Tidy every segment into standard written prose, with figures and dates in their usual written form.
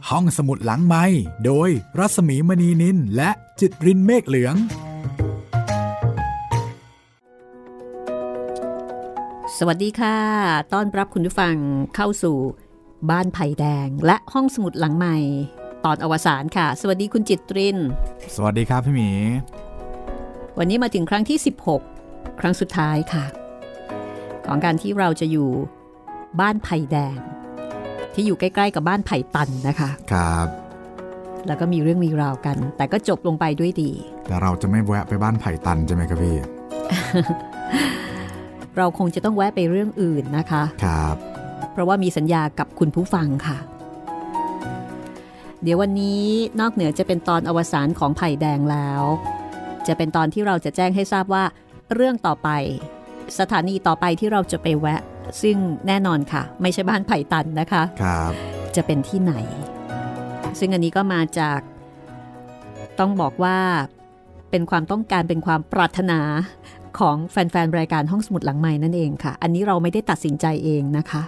ห้องสมุดหลังไมค์โดยรัศมีมณีนินและจิตรินเมฆเหลืองสวัสดีค่ะต้อนรับคุณผู้ฟังเข้าสู่บ้านไผ่แดงและห้องสมุดหลังใหม่ตอนอวสานค่ะสวัสดีคุณจิตรินสวัสดีครับพี่หมีวันนี้มาถึงครั้งที่16ครั้งสุดท้ายค่ะของการที่เราจะอยู่บ้านไผ่แดงที่อยู่ใกล้ๆกับบ้านไผ่ตันนะคะครับแล้วก็มีเรื่องมีราวกันแต่ก็จบลงไปด้วยดีแต่เราจะไม่แวะไปบ้านไผ่ตันใช่ไหมครับพี่เราคงจะต้องแวะไปเรื่องอื่นนะคะครับเพราะว่ามีสัญญากับคุณผู้ฟังค่ะเดี๋ยววันนี้นอกเหนือจะเป็นตอนอวสานของไผ่แดงแล้วจะเป็นตอนที่เราจะแจ้งให้ทราบว่าเรื่องต่อไปสถานีต่อไปที่เราจะไปแวะซึ่งแน่นอนค่ะไม่ใช่บ้านไผ่ตันนะคะครับจะเป็นที่ไหนซึ่งอันนี้ก็มาจากต้องบอกว่าเป็นความต้องการเป็นความปรารถนาของแฟนๆรายการห้องสมุดหลังใหม่นั่นเองค่ะอันนี้เราไม่ได้ตัดสินใจเองนะคะ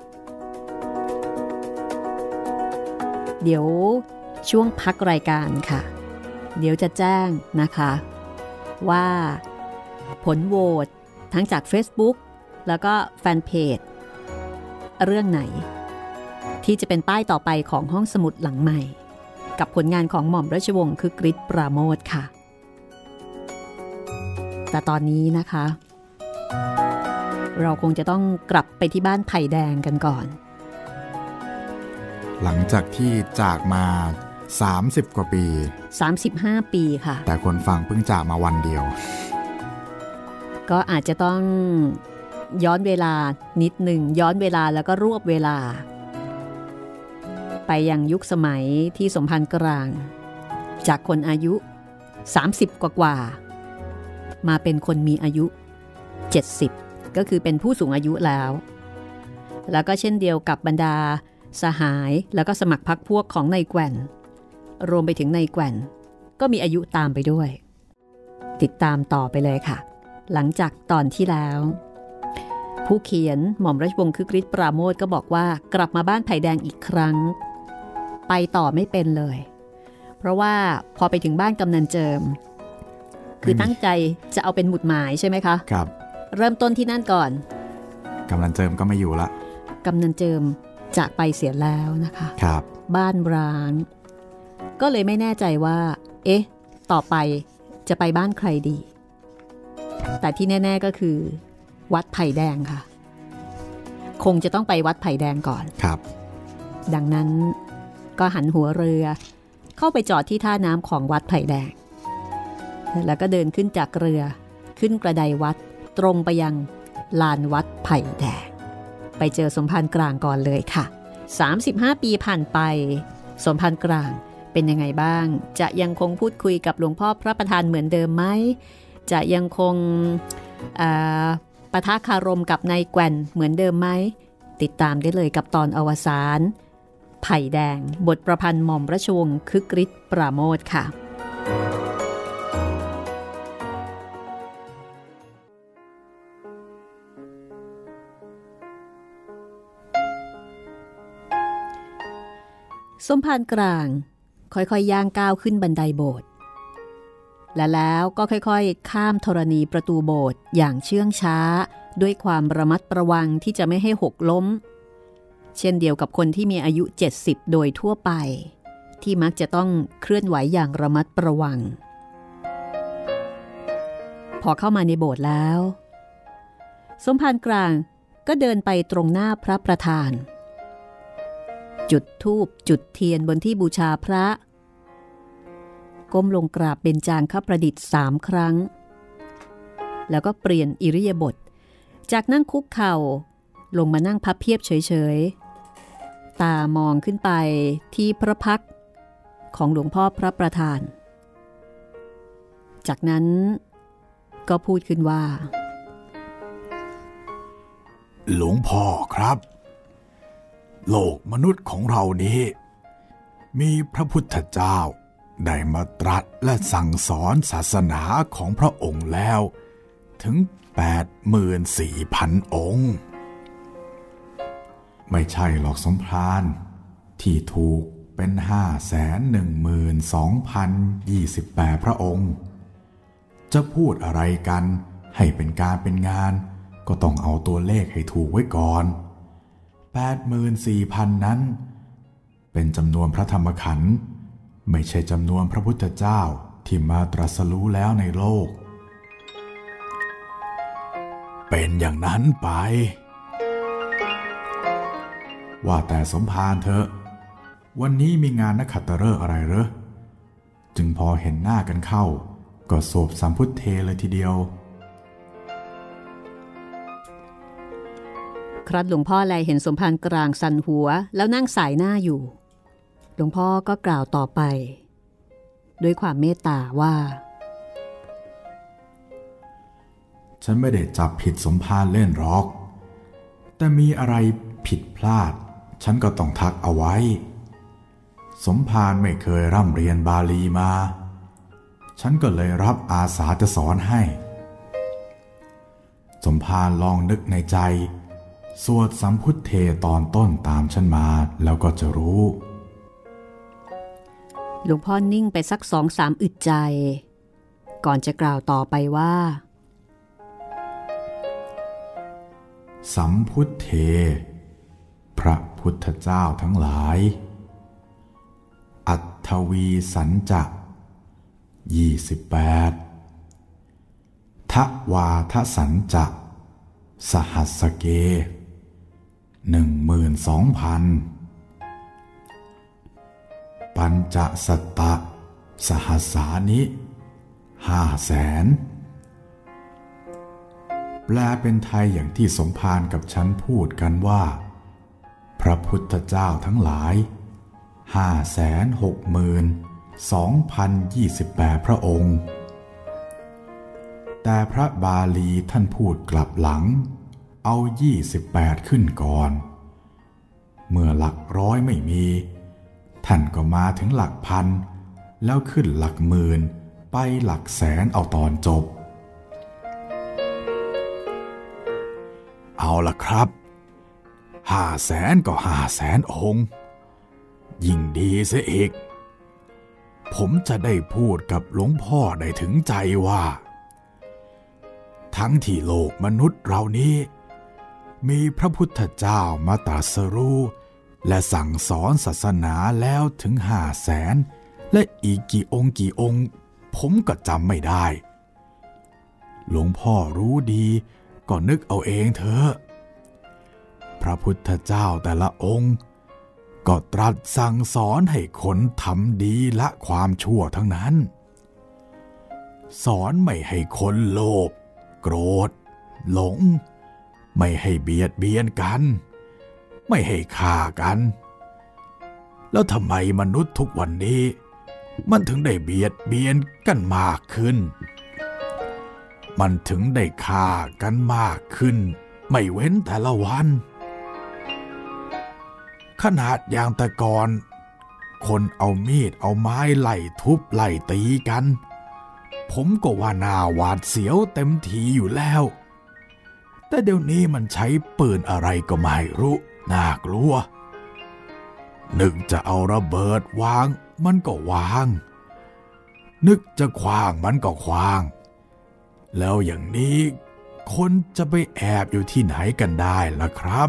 เดี๋ยวช่วงพักรายการค่ะเดี๋ยวจะแจ้งนะคะว่าผลโหวตทั้งจาก Facebook แล้วก็แฟนเพจเรื่องไหนที่จะเป็นป้ายต่อไปของห้องสมุดหลังใหม่กับผลงานของหม่อมราชวงศ์คึกฤทธิ์ปราโมทย์ค่ะแต่ตอนนี้นะคะเราคงจะต้องกลับไปที่บ้านไผ่แดงกันก่อนหลังจากที่จากมา30กว่าปี 35ปีค่ะแต่คนฟังเพิ่งจากมาวันเดียวก็อาจจะต้องย้อนเวลานิดหนึ่งย้อนเวลาแล้วก็รวบเวลาไปยังยุคสมัยที่สมภารกลางจากคนอายุ30กว่ามาเป็นคนมีอายุ70ก็คือเป็นผู้สูงอายุแล้วแล้วก็เช่นเดียวกับบรรดาสหายแล้วก็สมัครพรรคพวกของนายแกว่นรวมไปถึงนายแกว่นก็มีอายุตามไปด้วยติดตามต่อไปเลยค่ะหลังจากตอนที่แล้วผู้เขียนหม่อมราชวงศ์คึกฤทธิ์ปราโมทย์ก็บอกว่ากลับมาบ้านไผ่แดงอีกครั้งไปต่อไม่เป็นเลยเพราะว่าพอไปถึงบ้านกำนันเจิมคือตั้งใจจะเอาเป็นหมุดหมายใช่ไหมคะครับเริ่มต้นที่นั่นก่อนกำนันเจิมก็ไม่อยู่ละกำนันเจิมจากไปเสียแล้วนะคะครับบ้านร้างก็เลยไม่แน่ใจว่าเอ๊ะต่อไปจะไปบ้านใครดีแต่ที่แน่ๆก็คือวัดไผ่แดงค่ะคงจะต้องไปวัดไผ่แดงก่อนครับดังนั้นก็หันหัวเรือเข้าไปจอดที่ท่าน้ำของวัดไผ่แดงแล้วก็เดินขึ้นจากเรือขึ้นกระไดวัดตรงไปยังลานวัดไผ่แดงไปเจอสมภารกลางก่อนเลยค่ะ35ปีผ่านไปสมภารกลางเป็นยังไงบ้างจะยังคงพูดคุยกับหลวงพ่อพระประธานเหมือนเดิมไหมจะยังคงปะทะคารมกับนายแกว่นเหมือนเดิมไหมติดตามได้เลยกับตอนอวสานไผ่แดงบทประพันธ์หม่อมราชวงศ์คึกฤทธิ์ปราโมทย์ค่ะสมภารกลางค่อยๆย่างก้าวขึ้นบันไดโบสถ์และแล้วก็ค่อยๆข้ามธรณีประตูโบสถ์อย่างเชื่องช้าด้วยความระมัดระวังที่จะไม่ให้หกล้มเช่นเดียวกับคนที่มีอายุ70โดยทั่วไปที่มักจะต้องเคลื่อนไหวอย่างระมัดระวังพอเข้ามาในโบสถ์แล้วสมภารกลางก็เดินไปตรงหน้าพระประธานจุดธูปจุดเทียนบนที่บูชาพระก้มลงกราบเบญจางคประดิษฐ์3ครั้งแล้วก็เปลี่ยนอิริยาบถจากนั่งคุกเข่าลงมานั่งพับเพียบเฉยๆตามองขึ้นไปที่พระพักตร์ของหลวงพ่อพระประธานจากนั้นก็พูดขึ้นว่าหลวงพ่อครับโลกมนุษย์ของเรานี้มีพระพุทธเจ้าได้มาตรัสและสั่งสอนศาสนาของพระองค์แล้วถึง 84,000 องค์ ไม่ใช่หรอกสมภารที่ถูกเป็น512,028พระองค์จะพูดอะไรกันให้เป็นการเป็นงานก็ต้องเอาตัวเลขให้ถูกไว้ก่อน 84,000 นั้นเป็นจำนวนพระธรรมขันธ์ไม่ใช่จำนวนพระพุทธเจ้าที่มาตรัสรู้แล้วในโลกเป็นอย่างนั้นไปว่าแต่สมภารเถอะวันนี้มีงานนักขัตฤกษ์อะไรเหรอจึงพอเห็นหน้ากันเข้าก็โศกสัมพุทเทเลยทีเดียวครั้นหลวงพ่อแลเห็นสมภารกลางสั่นหัวแล้วนั่งสายหน้าอยู่หลวงพ่อก็กล่าวต่อไปด้วยความเมตตาว่าฉันไม่ได้จับผิดสมภารเล่นหรอกแต่มีอะไรผิดพลาดฉันก็ต้องทักเอาไว้สมภารไม่เคยร่ำเรียนบาลีมาฉันก็เลยรับอาสาจะสอนให้สมภารลองนึกในใจสวดสัมพุทเทตอนต้นตามฉันมาแล้วก็จะรู้หลวงพ่อนิ่งไปสัก2-3 อึดใจก่อนจะกล่าวต่อไปว่าสัมพุทเทพระพุทธเจ้าทั้งหลายอัตถวีสัญจะ28ทวาทสัญจะสหัสเก12,000ปัญจสัตตะสหัสสานิ500,000แปลเป็นไทยอย่างที่สมภารกับฉันพูดกันว่าพระพุทธเจ้าทั้งหลาย562,028 พระองค์แต่พระบาลีท่านพูดกลับหลังเอา28ขึ้นก่อนเมื่อหลักร้อยไม่มีท่านก็มาถึงหลักพันแล้วขึ้นหลักหมื่นไปหลักแสนเอาตอนจบเอาล่ะครับ500,000ก็500,000 องค์ยิ่งดีเสียอีกผมจะได้พูดกับหลวงพ่อได้ถึงใจว่าทั้งที่โลกมนุษย์เรานี้มีพระพุทธเจ้ามาตรัสรู้และสั่งสอนศาสนาแล้วถึง500,000และอีกกี่องค์ผมก็จำไม่ได้หลวงพ่อรู้ดีก็นึกเอาเองเถอะพระพุทธเจ้าแต่ละองค์ก็ตรัสสั่งสอนให้คนทำดีละความชั่วทั้งนั้นสอนไม่ให้คนโลภโกรธหลงไม่ให้เบียดเบียนกันไม่ให้ฆ่ากันแล้วทำไมมนุษย์ทุกวันนี้มันถึงได้เบียดเบียนกันมากขึ้นมันถึงได้ฆ่ากันมากขึ้นไม่เว้นแต่ละวันขนาดอย่างแต่ก่อนคนเอามีดเอาไม้ไล่ทุบไล่ตีกันผมก็ว่าน่าหวาดเสียวเต็มทีอยู่แล้วแต่เดี๋ยวนี้มันใช้ปืนอะไรก็ไม่รู้น่ากลัวนึกจะเอาระเบิดวางมันก็วางนึกจะขว้างมันก็ขว้างแล้วอย่างนี้คนจะไปแอบอยู่ที่ไหนกันได้ล่ะครับ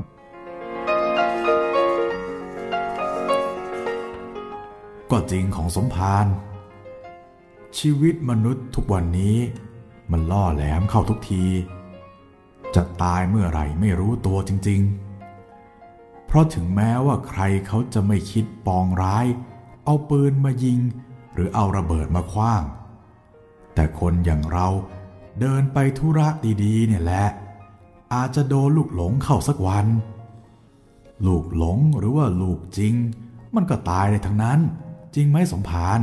ก็จริงของสมภารชีวิตมนุษย์ทุกวันนี้มันล่อแหลมเข้าทุกทีจะตายเมื่อไหร่ไม่รู้ตัวจริงๆเพราะถึงแม้ว่าใครเขาจะไม่คิดปองร้ายเอาปืนมายิงหรือเอาระเบิดมาขว้างแต่คนอย่างเราเดินไปธุระดีๆเนี่ยแหละอาจจะโดนลูกหลงเข้าสักวันลูกหลงหรือว่าลูกจริงมันก็ตายได้ทั้งนั้นจริงไหมสมภาร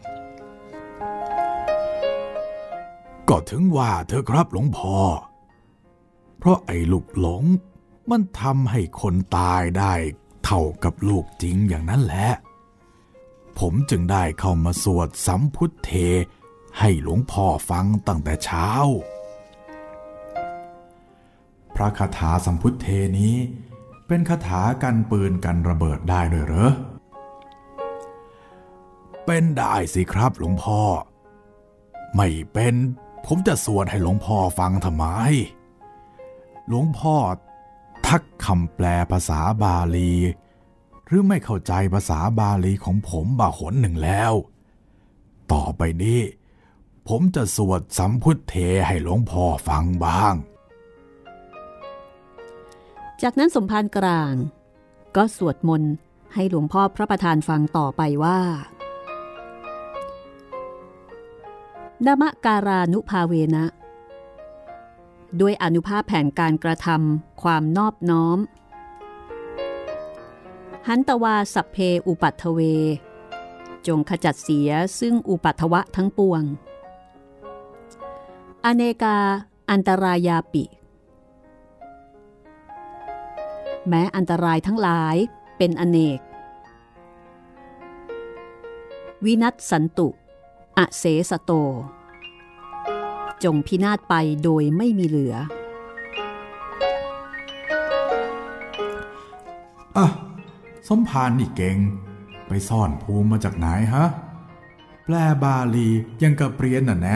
ก็ถึงว่าเธอครับหลวงพ่อเพราะไอ้ลูกหลงมันทำให้คนตายได้เท่ากับลูกจริงอย่างนั้นแหละผมจึงได้เข้ามาสวดสัมพุทเทให้หลวงพ่อฟังตั้งแต่เช้าพระคาถาสัมพุทเทนี้เป็นคาถากันปืนกันระเบิดได้ด้วยเหรอเป็นได้สิครับหลวงพ่อไม่เป็นผมจะสวดให้หลวงพ่อฟังทำไมหลวงพ่อทักคำแปลภาษาบาลีหรือไม่เข้าใจภาษาบาลีของผมบาหนหนึ่งแล้วต่อไปนี้ผมจะสวดสัมพุทเทให้หลวงพ่อฟังบ้างจากนั้นสมภารกลางก็สวดมนต์ให้หลวงพ่อพระประธานฟังต่อไปว่านมการานุภาเวนะด้วยอนุภาพแผนการกระทำความนอบน้อมหันตวาสัพเพอุปัฏฐเวจงขจัดเสียซึ่งอุปัฏฐวะทั้งปวงอเนกาอันตรายาปิแม้อันตรายทั้งหลายเป็นอเนกวินัสสันตุอเสสโตจงพินาศไปโดยไม่มีเหลือสมภารนี่เก่งไปซ่อนภูมิมาจากไหนฮะแปลบาลียังกระเปรียนน่ะแน่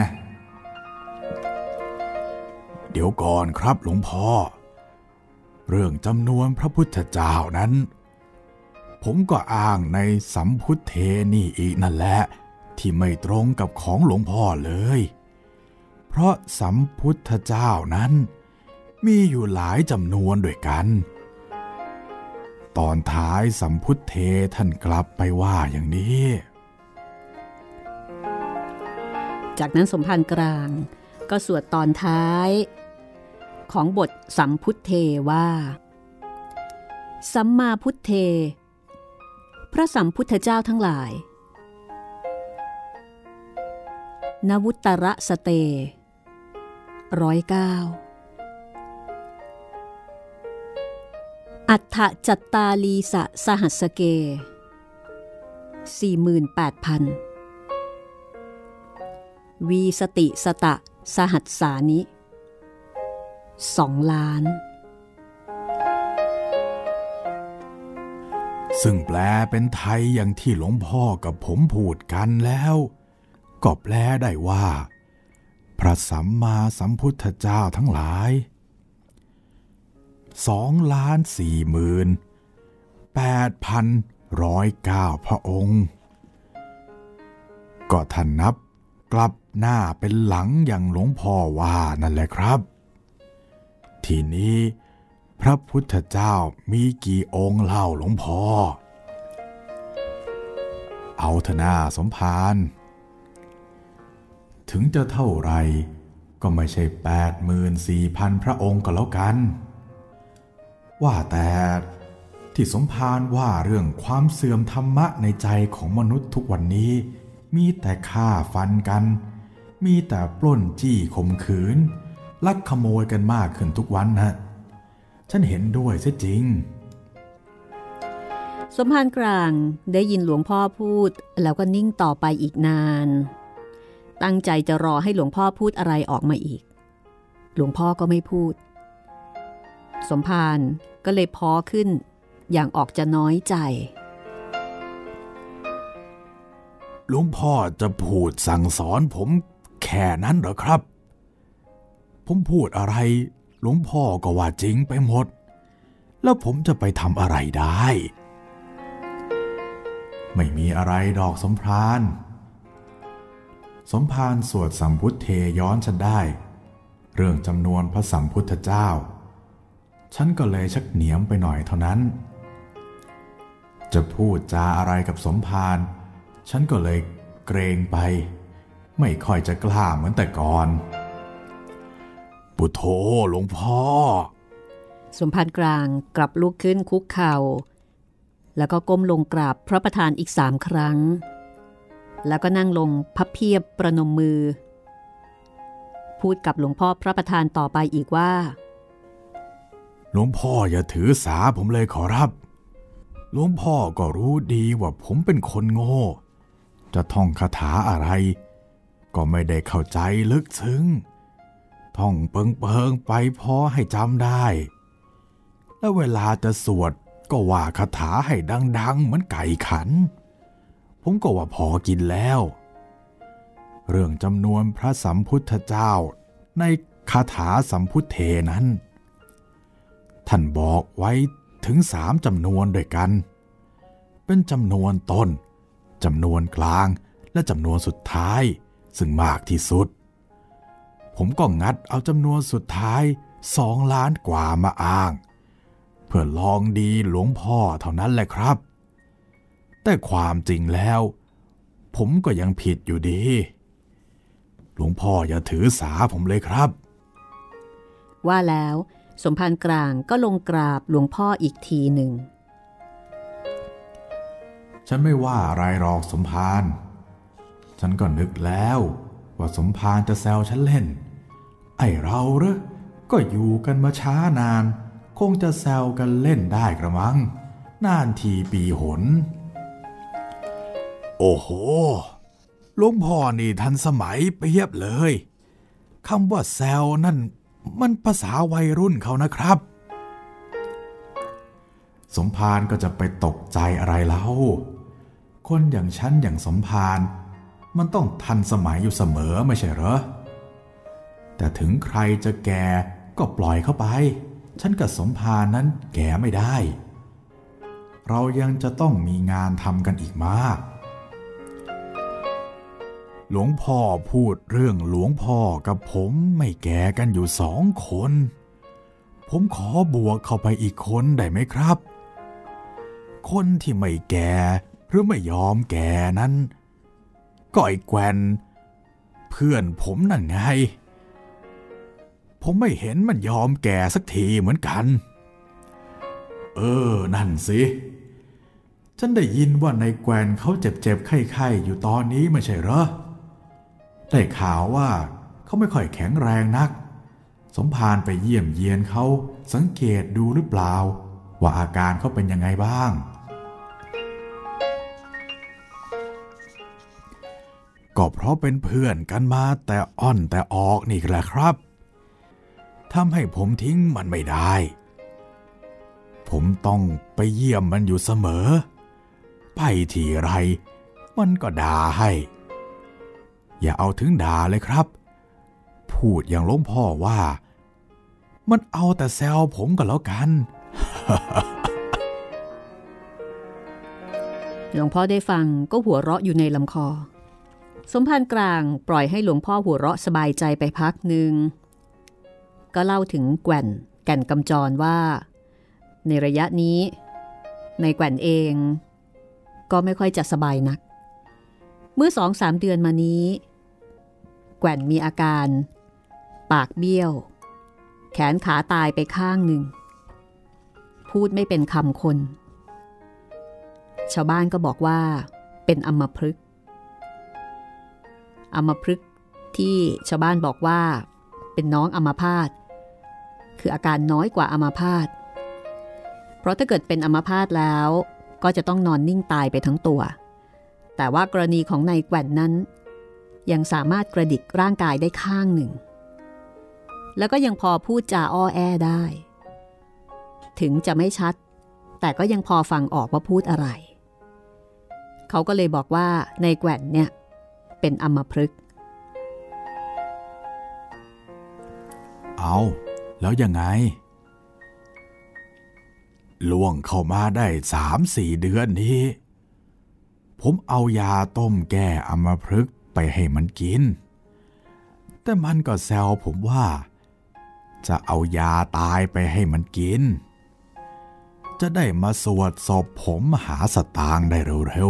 เดี๋ยวก่อนครับหลวงพ่อเรื่องจำนวนพระพุทธเจ้านั้นผมก็อ้างในสัมพุทเทนี่อีกนั่นแหละที่ไม่ตรงกับของหลวงพ่อเลยเพราะสัมพุทธเจ้านั้นมีอยู่หลายจำนวนด้วยกันตอนท้ายสัมพุทเทท่านกลับไปว่าอย่างนี้จากนั้นสมภารกลางก็สวดตอนท้ายของบทสัมพุทเทว่าสัมมาพุทเทพระสัมพุทธเจ้าทั้งหลายนวุตตรสเต109อัฏฐจัตตาลีสะสหัสเก 48,000 วีสติสตะสหัสสานิ2 ล้านซึ่งแปลเป็นไทยอย่างที่หลวงพ่อกับผมพูดกันแล้วก็แปลได้ว่าพระสัมมาสัมพุทธเจ้าทั้งหลาย2,40,8,109 พระองค์ก็ท่านนับกลับหน้าเป็นหลังอย่างหลวงพ่อว่านั่นแหละครับทีนี้พระพุทธเจ้ามีกี่องค์เล่าหลวงพ่อเอาเถอะนาสมภารถึงจะเท่าไรก็ไม่ใช่ 84,000 พระองค์ก็แล้วกันว่าแต่ที่สมภารว่าเรื่องความเสื่อมธรรมะในใจของมนุษย์ทุกวันนี้มีแต่ฆ่าฟันกันมีแต่ปล้นจี้ข่มขืนลักขโมยกันมากขึ้นทุกวันนะฉันเห็นด้วยเสียจริงสมภารกลางได้ยินหลวงพ่อพูดแล้วก็นิ่งต่อไปอีกนานตั้งใจจะรอให้หลวงพ่อพูดอะไรออกมาอีกหลวงพ่อก็ไม่พูดสมภารก็เลยพ้อขึ้นอย่างออกจะน้อยใจหลวงพ่อจะพูดสั่งสอนผมแค่นั้นเหรอครับผมพูดอะไรหลวงพ่อก็ว่าจริงไปหมดแล้วผมจะไปทำอะไรได้ไม่มีอะไรดอกสมภารสมภารสวดสัมพุทเทย้อนฉันได้เรื่องจำนวนพระสัมพุทธเจ้าฉันก็เลยชักเหนียมไปหน่อยเท่านั้นจะพูดจาอะไรกับสมภารฉันก็เลยเกรงไปไม่ค่อยจะกล้าเหมือนแต่ก่อนปุโธหลวงพ่อสมภารกลางกลับลุกขึ้นคุกเข่าแล้วก็ก้มลงกราบพระประธานอีก3 ครั้งแล้วก็นั่งลงพับเพียบประนมมือพูดกับหลวงพ่อพระประธานต่อไปอีกว่าหลวงพ่ออย่าถือสาผมเลยขอรับหลวงพ่อก็รู้ดีว่าผมเป็นคนโง่จะท่องคาถาอะไรก็ไม่ได้เข้าใจลึกซึ้งท่องเปิงไปพอให้จำได้แล้วเวลาจะสวดก็ว่าคาถาให้ดังๆเหมือนไก่ขันผผมก็ว่าพอกินแล้วเรื่องจำนวนพระสัมพุทธเจ้าในคาถาสัมพุทเทนั้นท่านบอกไว้ถึง3จำนวนด้วยกันเป็นจำนวนต้นจำนวนกลางและจำนวนสุดท้ายซึ่งมากที่สุดผมก็งัดเอาจำนวนสุดท้าย2 ล้านกว่ามาอ้างเพื่อลองดีหลวงพ่อเท่านั้นแหละครับแต่ความจริงแล้วผมก็ยังผิดอยู่ดีหลวงพ่ออย่าถือสาผมเลยครับว่าแล้วสมภารกลางก็ลงกราบหลวงพ่ออีกทีหนึ่งฉันไม่ว่าอะไรหรอกสมภารฉันก็นึกแล้วว่าสมภารจะแซวฉันเล่นไอ้เราเหรอก็อยู่กันมาช้านานคงจะแซวกันเล่นได้กระมังนานทีปีหนโอ้โหหลวงพ่อนี่ทันสมัยเปียบเลยคำว่าแซวนั่นมันภาษาวัยรุ่นเขานะครับสมภารก็จะไปตกใจอะไรเล่าคนอย่างฉันอย่างสมภารมันต้องทันสมัยอยู่เสมอไม่ใช่เหรอแต่ถึงใครจะแก่ก็ปล่อยเข้าไปฉันกับสมภารนั้นแก่ไม่ได้เรายังจะต้องมีงานทำกันอีกมากหลวงพ่อพูดเรื่องหลวงพ่อกับผมไม่แก่กันอยู่2 คนผมขอบวกเข้าไปอีกคนได้ไหมครับคนที่ไม่แก่หรือไม่ยอมแก่นั้นก็ไอ้แกวนเพื่อนผมนั่นไงผมไม่เห็นมันยอมแก่สักทีเหมือนกันนั่นสิฉันได้ยินว่าในแกวนเขาเจ็บๆไข้ๆอยู่ตอนนี้ไม่ใช่เหรอได้ข่าวว่าเขาไม่ค่อยแข็งแรงนักสมภารไปเยี่ยมเยียนเขาสังเกตดูหรือเปล่าว่าอาการเขาเป็นยังไงบ้างก็เพราะเป็นเพื่อนกันมาแต่อ่อนแต่ออกนี่แหละครับทำให้ผมทิ้งมันไม่ได้ผมต้องไปเยี่ยมมันอยู่เสมอไปทีไรมันก็ด่าให้อย่าเอาถึงด่าเลยครับพูดอย่างหลวงพ่อว่ามันเอาแต่แซวผมก็แล้วกันหลวงพ่อได้ฟังก็หัวเราะอยู่ในลำคอสมภารกลางปล่อยให้หลวงพ่อหัวเราะสบายใจไปพักหนึ่งก็เล่าถึงแก่นกำจรว่าในระยะนี้ในแก่นเองก็ไม่ค่อยจะสบายนักเมื่อ 2-3 เดือนมานี้แก่นมีอาการปากเบี้ยวแขนขาตายไปข้างหนึ่งพูดไม่เป็นคำคนชาวบ้านก็บอกว่าเป็นอัมพฤกษ์ที่ชาวบ้านบอกว่าเป็นน้องอัมพาตคืออาการน้อยกว่าอัมพาตเพราะถ้าเกิดเป็นอัมพาตแล้วก็จะต้องนอนนิ่งตายไปทั้งตัวแต่ว่ากรณีของนายแก่นนั้นยังสามารถกระดิกร่างกายได้ข้างหนึ่งแล้วก็ยังพอพูดจาอ้อแอได้ถึงจะไม่ชัดแต่ก็ยังพอฟังออกว่าพูดอะไรเขาก็เลยบอกว่านายแก่นเนี่ยเป็นอัมพฤกษ์เอาแล้วยังไงล่วงเข้ามาได้ 3-4 เดือนนี้ผมเอายาต้มแก้อัมพฤกษ์ไปให้มันกินแต่มันก็แซวผมว่าจะเอายาตายไปให้มันกินจะได้มาสวดศพผมหาสตางค์ได้เร็ว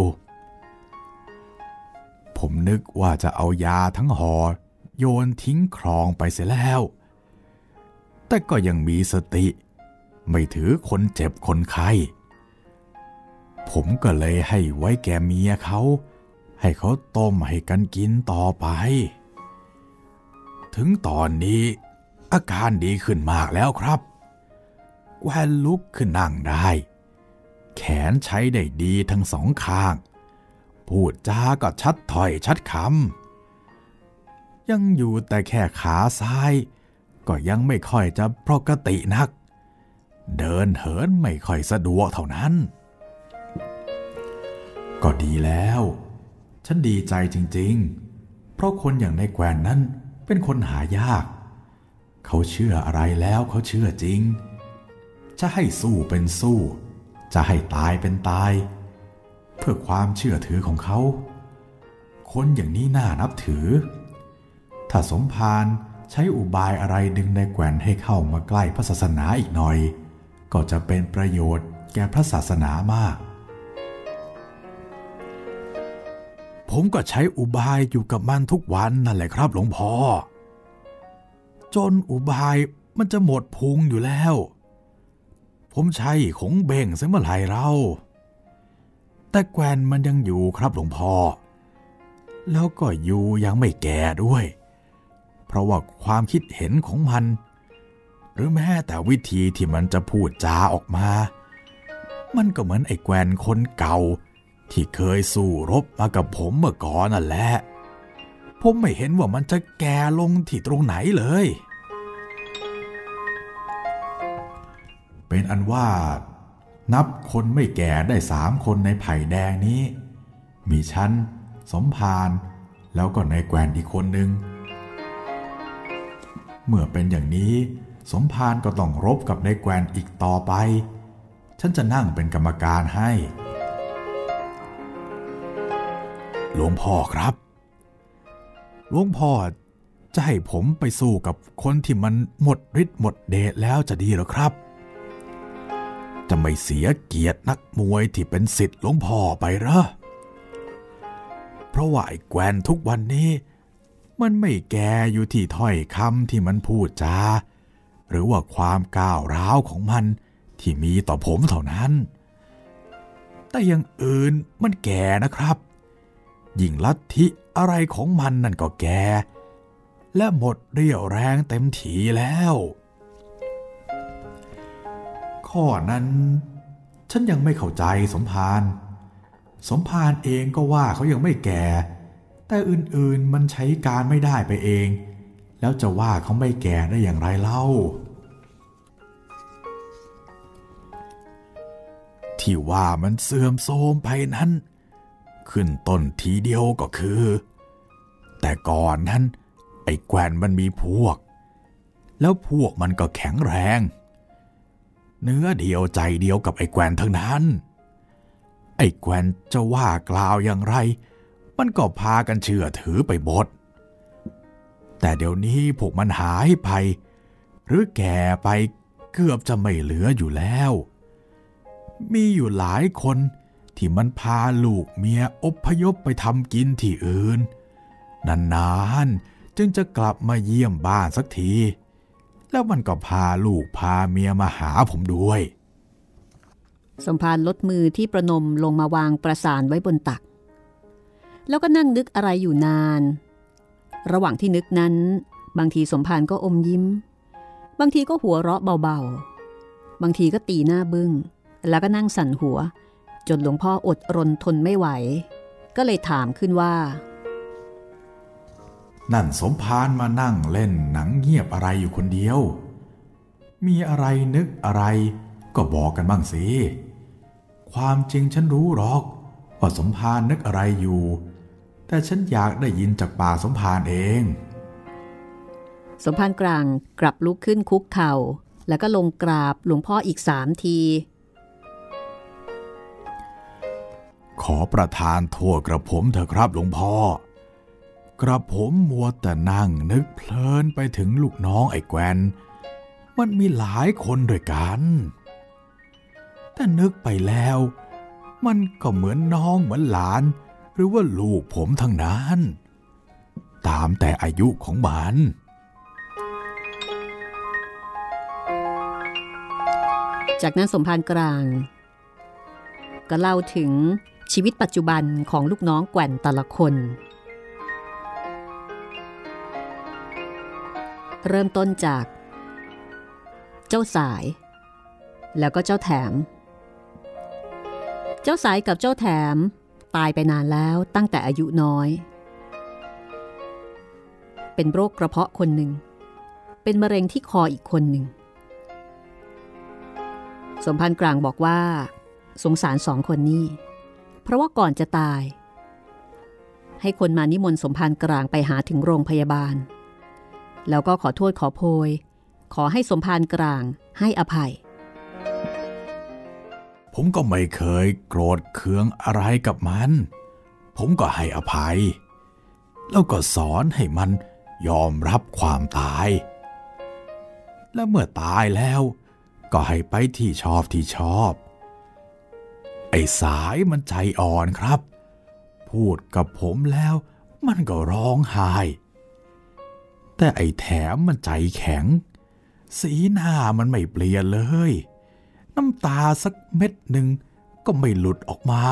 ๆผมนึกว่าจะเอายาทั้งห่อโยนทิ้งคลองไปเสียแล้วแต่ก็ยังมีสติไม่ถือคนเจ็บคนไข้ผมก็เลยให้ไว้แก่เมียเขาให้เขาต้มให้กันกินต่อไปถึงตอนนี้อาการดีขึ้นมากแล้วครับแกวนลุกขึ้นนั่งได้แขนใช้ได้ดีทั้ง2 ข้างพูดจาก็ชัดถ้อยชัดคำยังอยู่แต่แค่ขาซ้ายก็ยังไม่ค่อยจะปกตินักเดินเหินไม่ค่อยสะดวกเท่านั้นก็ดีแล้วฉันดีใจจริงๆเพราะคนอย่างนายแกวนนั้นเป็นคนหายากเขาเชื่ออะไรแล้วเขาเชื่อจริงจะให้สู้เป็นสู้จะให้ตายเป็นตายเพื่อความเชื่อถือของเขาคนอย่างนี้น่านับถือถ้าสมภารใช้อุบายอะไรดึงนายแกวนให้เข้ามาใกล้พระศาสนาอีกหน่อยก็จะเป็นประโยชน์แก่พระศาสนามากผมก็ใช้อุบายอยู่กับมันทุกวันนั่นแหละครับหลวงพ่อจนอุบายมันจะหมดพุงอยู่แล้วผมใช้ขงเบ่งเสียเมื่อไหร่เราแต่แกวนมันยังอยู่ครับหลวงพ่อแล้วก็อยู่ยังไม่แก่ด้วยเพราะว่าความคิดเห็นของมันหรือแม้แต่วิธีที่มันจะพูดจาออกมามันก็เหมือนไอ้แกวนคนเก่าที่เคยสู้รบมากับผมเมื่อก่อนนั่นแหละผมไม่เห็นว่ามันจะแก่ลงที่ตรงไหนเลยเป็นอันว่านับคนไม่แก่ได้3 คนในไผ่แดงนี้มีฉันสมภารแล้วก็นายแกวนอีกคนนึงเมื่อเป็นอย่างนี้สมภารก็ต้องรบกับนายแกวนอีกต่อไปฉันจะนั่งเป็นกรรมการให้หลวงพ่อครับหลวงพ่อจะให้ผมไปสู้กับคนที่มันหมดฤทธิ์หมดเดชแล้วจะดีหรอครับจะไม่เสียเกียรตินักมวยที่เป็นศิษย์หลวงพ่อไปเหรอเพราะว่าไอ้แกวนทุกวันนี้มันไม่แก่อยู่ที่ถ้อยคำที่มันพูดจาหรือว่าความก้าวร้าวของมันที่มีต่อผมเท่านั้นแต่อย่างอื่นมันแก่นะครับยิ่งลัทธิอะไรของมันนั่นก็แก่และหมดเรี่ยวแรงเต็มทีแล้วข้อนั้นฉันยังไม่เข้าใจสมภารเองก็ว่าเขายังไม่แก่แต่อื่นๆมันใช้การไม่ได้ไปเองแล้วจะว่าเขาไม่แก่ได้อย่างไรเล่าที่ว่ามันเสื่อมโทรมไปนั้นขึ้นต้นทีเดียวก็คือแต่ก่อนนั้นไอ้แกวนมันมีพวกแล้วพวกมันก็แข็งแรงเนื้อเดียวใจเดียวกับไอ้แกวนทั้งนั้นไอ้แกวนจะว่ากล่าวอย่างไรมันก็พากันเชื่อถือไปหมดแต่เดี๋ยวนี้พวกมันหายไปหรือแก่ไปเกือบจะไม่เหลืออยู่แล้วมีอยู่หลายคนที่มันพาลูกเมียอพยพไปทำกินที่อื่นนานๆจึงจะกลับมาเยี่ยมบ้านสักทีแล้วมันก็พาลูกพาเมียมาหาผมด้วยสมภารลดมือที่ประนมลงมาวางประสานไว้บนตักแล้วก็นั่งนึกอะไรอยู่นานระหว่างที่นึกนั้นบางทีสมภารก็อมยิ้มบางทีก็หัวเราะเบาๆบางทีก็ตีหน้าบึ้งแล้วก็นั่งสั่นหัวจนหลวงพ่ออดรนทนไม่ไหวก็เลยถามขึ้นว่านั่นสมภารมานั่งเล่นหนังเงียบอะไรอยู่คนเดียวมีอะไรนึกอะไรก็บอกกันบ้างสิความจริงฉันรู้หรอกว่าสมภารนึกอะไรอยู่แต่ฉันอยากได้ยินจากปากสมภารเองสมภารกลางกลับลุกขึ้นคุกเข่าแล้วก็ลงกราบหลวงพ่ออีก3 ทีขอประทานโทษกระผมเถอะครับหลวงพ่อกระผมมัวแต่นั่งนึกเพลินไปถึงลูกน้องไอ้แกวนมันมีหลายคนด้วยกันแต่นึกไปแล้วมันก็เหมือนน้องเหมือนหลานหรือว่าลูกผมทั้งนั้นตามแต่อายุของมันจากนั้นสมภารกลางก็เล่าถึงชีวิตปัจจุบันของลูกน้องแกว่นแต่ละคนเริ่มต้นจากเจ้าสายแล้วก็เจ้าแถมเจ้าสายกับเจ้าแถมตายไปนานแล้วตั้งแต่อายุน้อยเป็นโรคกระเพาะคนหนึ่งเป็นมะเร็งที่คออีกคนหนึ่งสมภารกลางบอกว่าสงสาร2 คนนี้เพราะว่าก่อนจะตายให้คนมานิมนต์สมภารกลางไปหาถึงโรงพยาบาลแล้วก็ขอโทษขอโพยขอให้สมภารกลางให้อภัยผมก็ไม่เคยโกรธเคืองอะไรกับมันผมก็ให้อภัยแล้วก็สอนให้มันยอมรับความตายและเมื่อตายแล้วก็ให้ไปที่ชอบไอ้สายมันใจอ่อนครับพูดกับผมแล้วมันก็ร้องไห้แต่ไอ้แถมมันใจแข็งสีหน้ามันไม่เปลี่ยนเลยน้ำตาสักเม็ดหนึ่งก็ไม่หลุดออกมา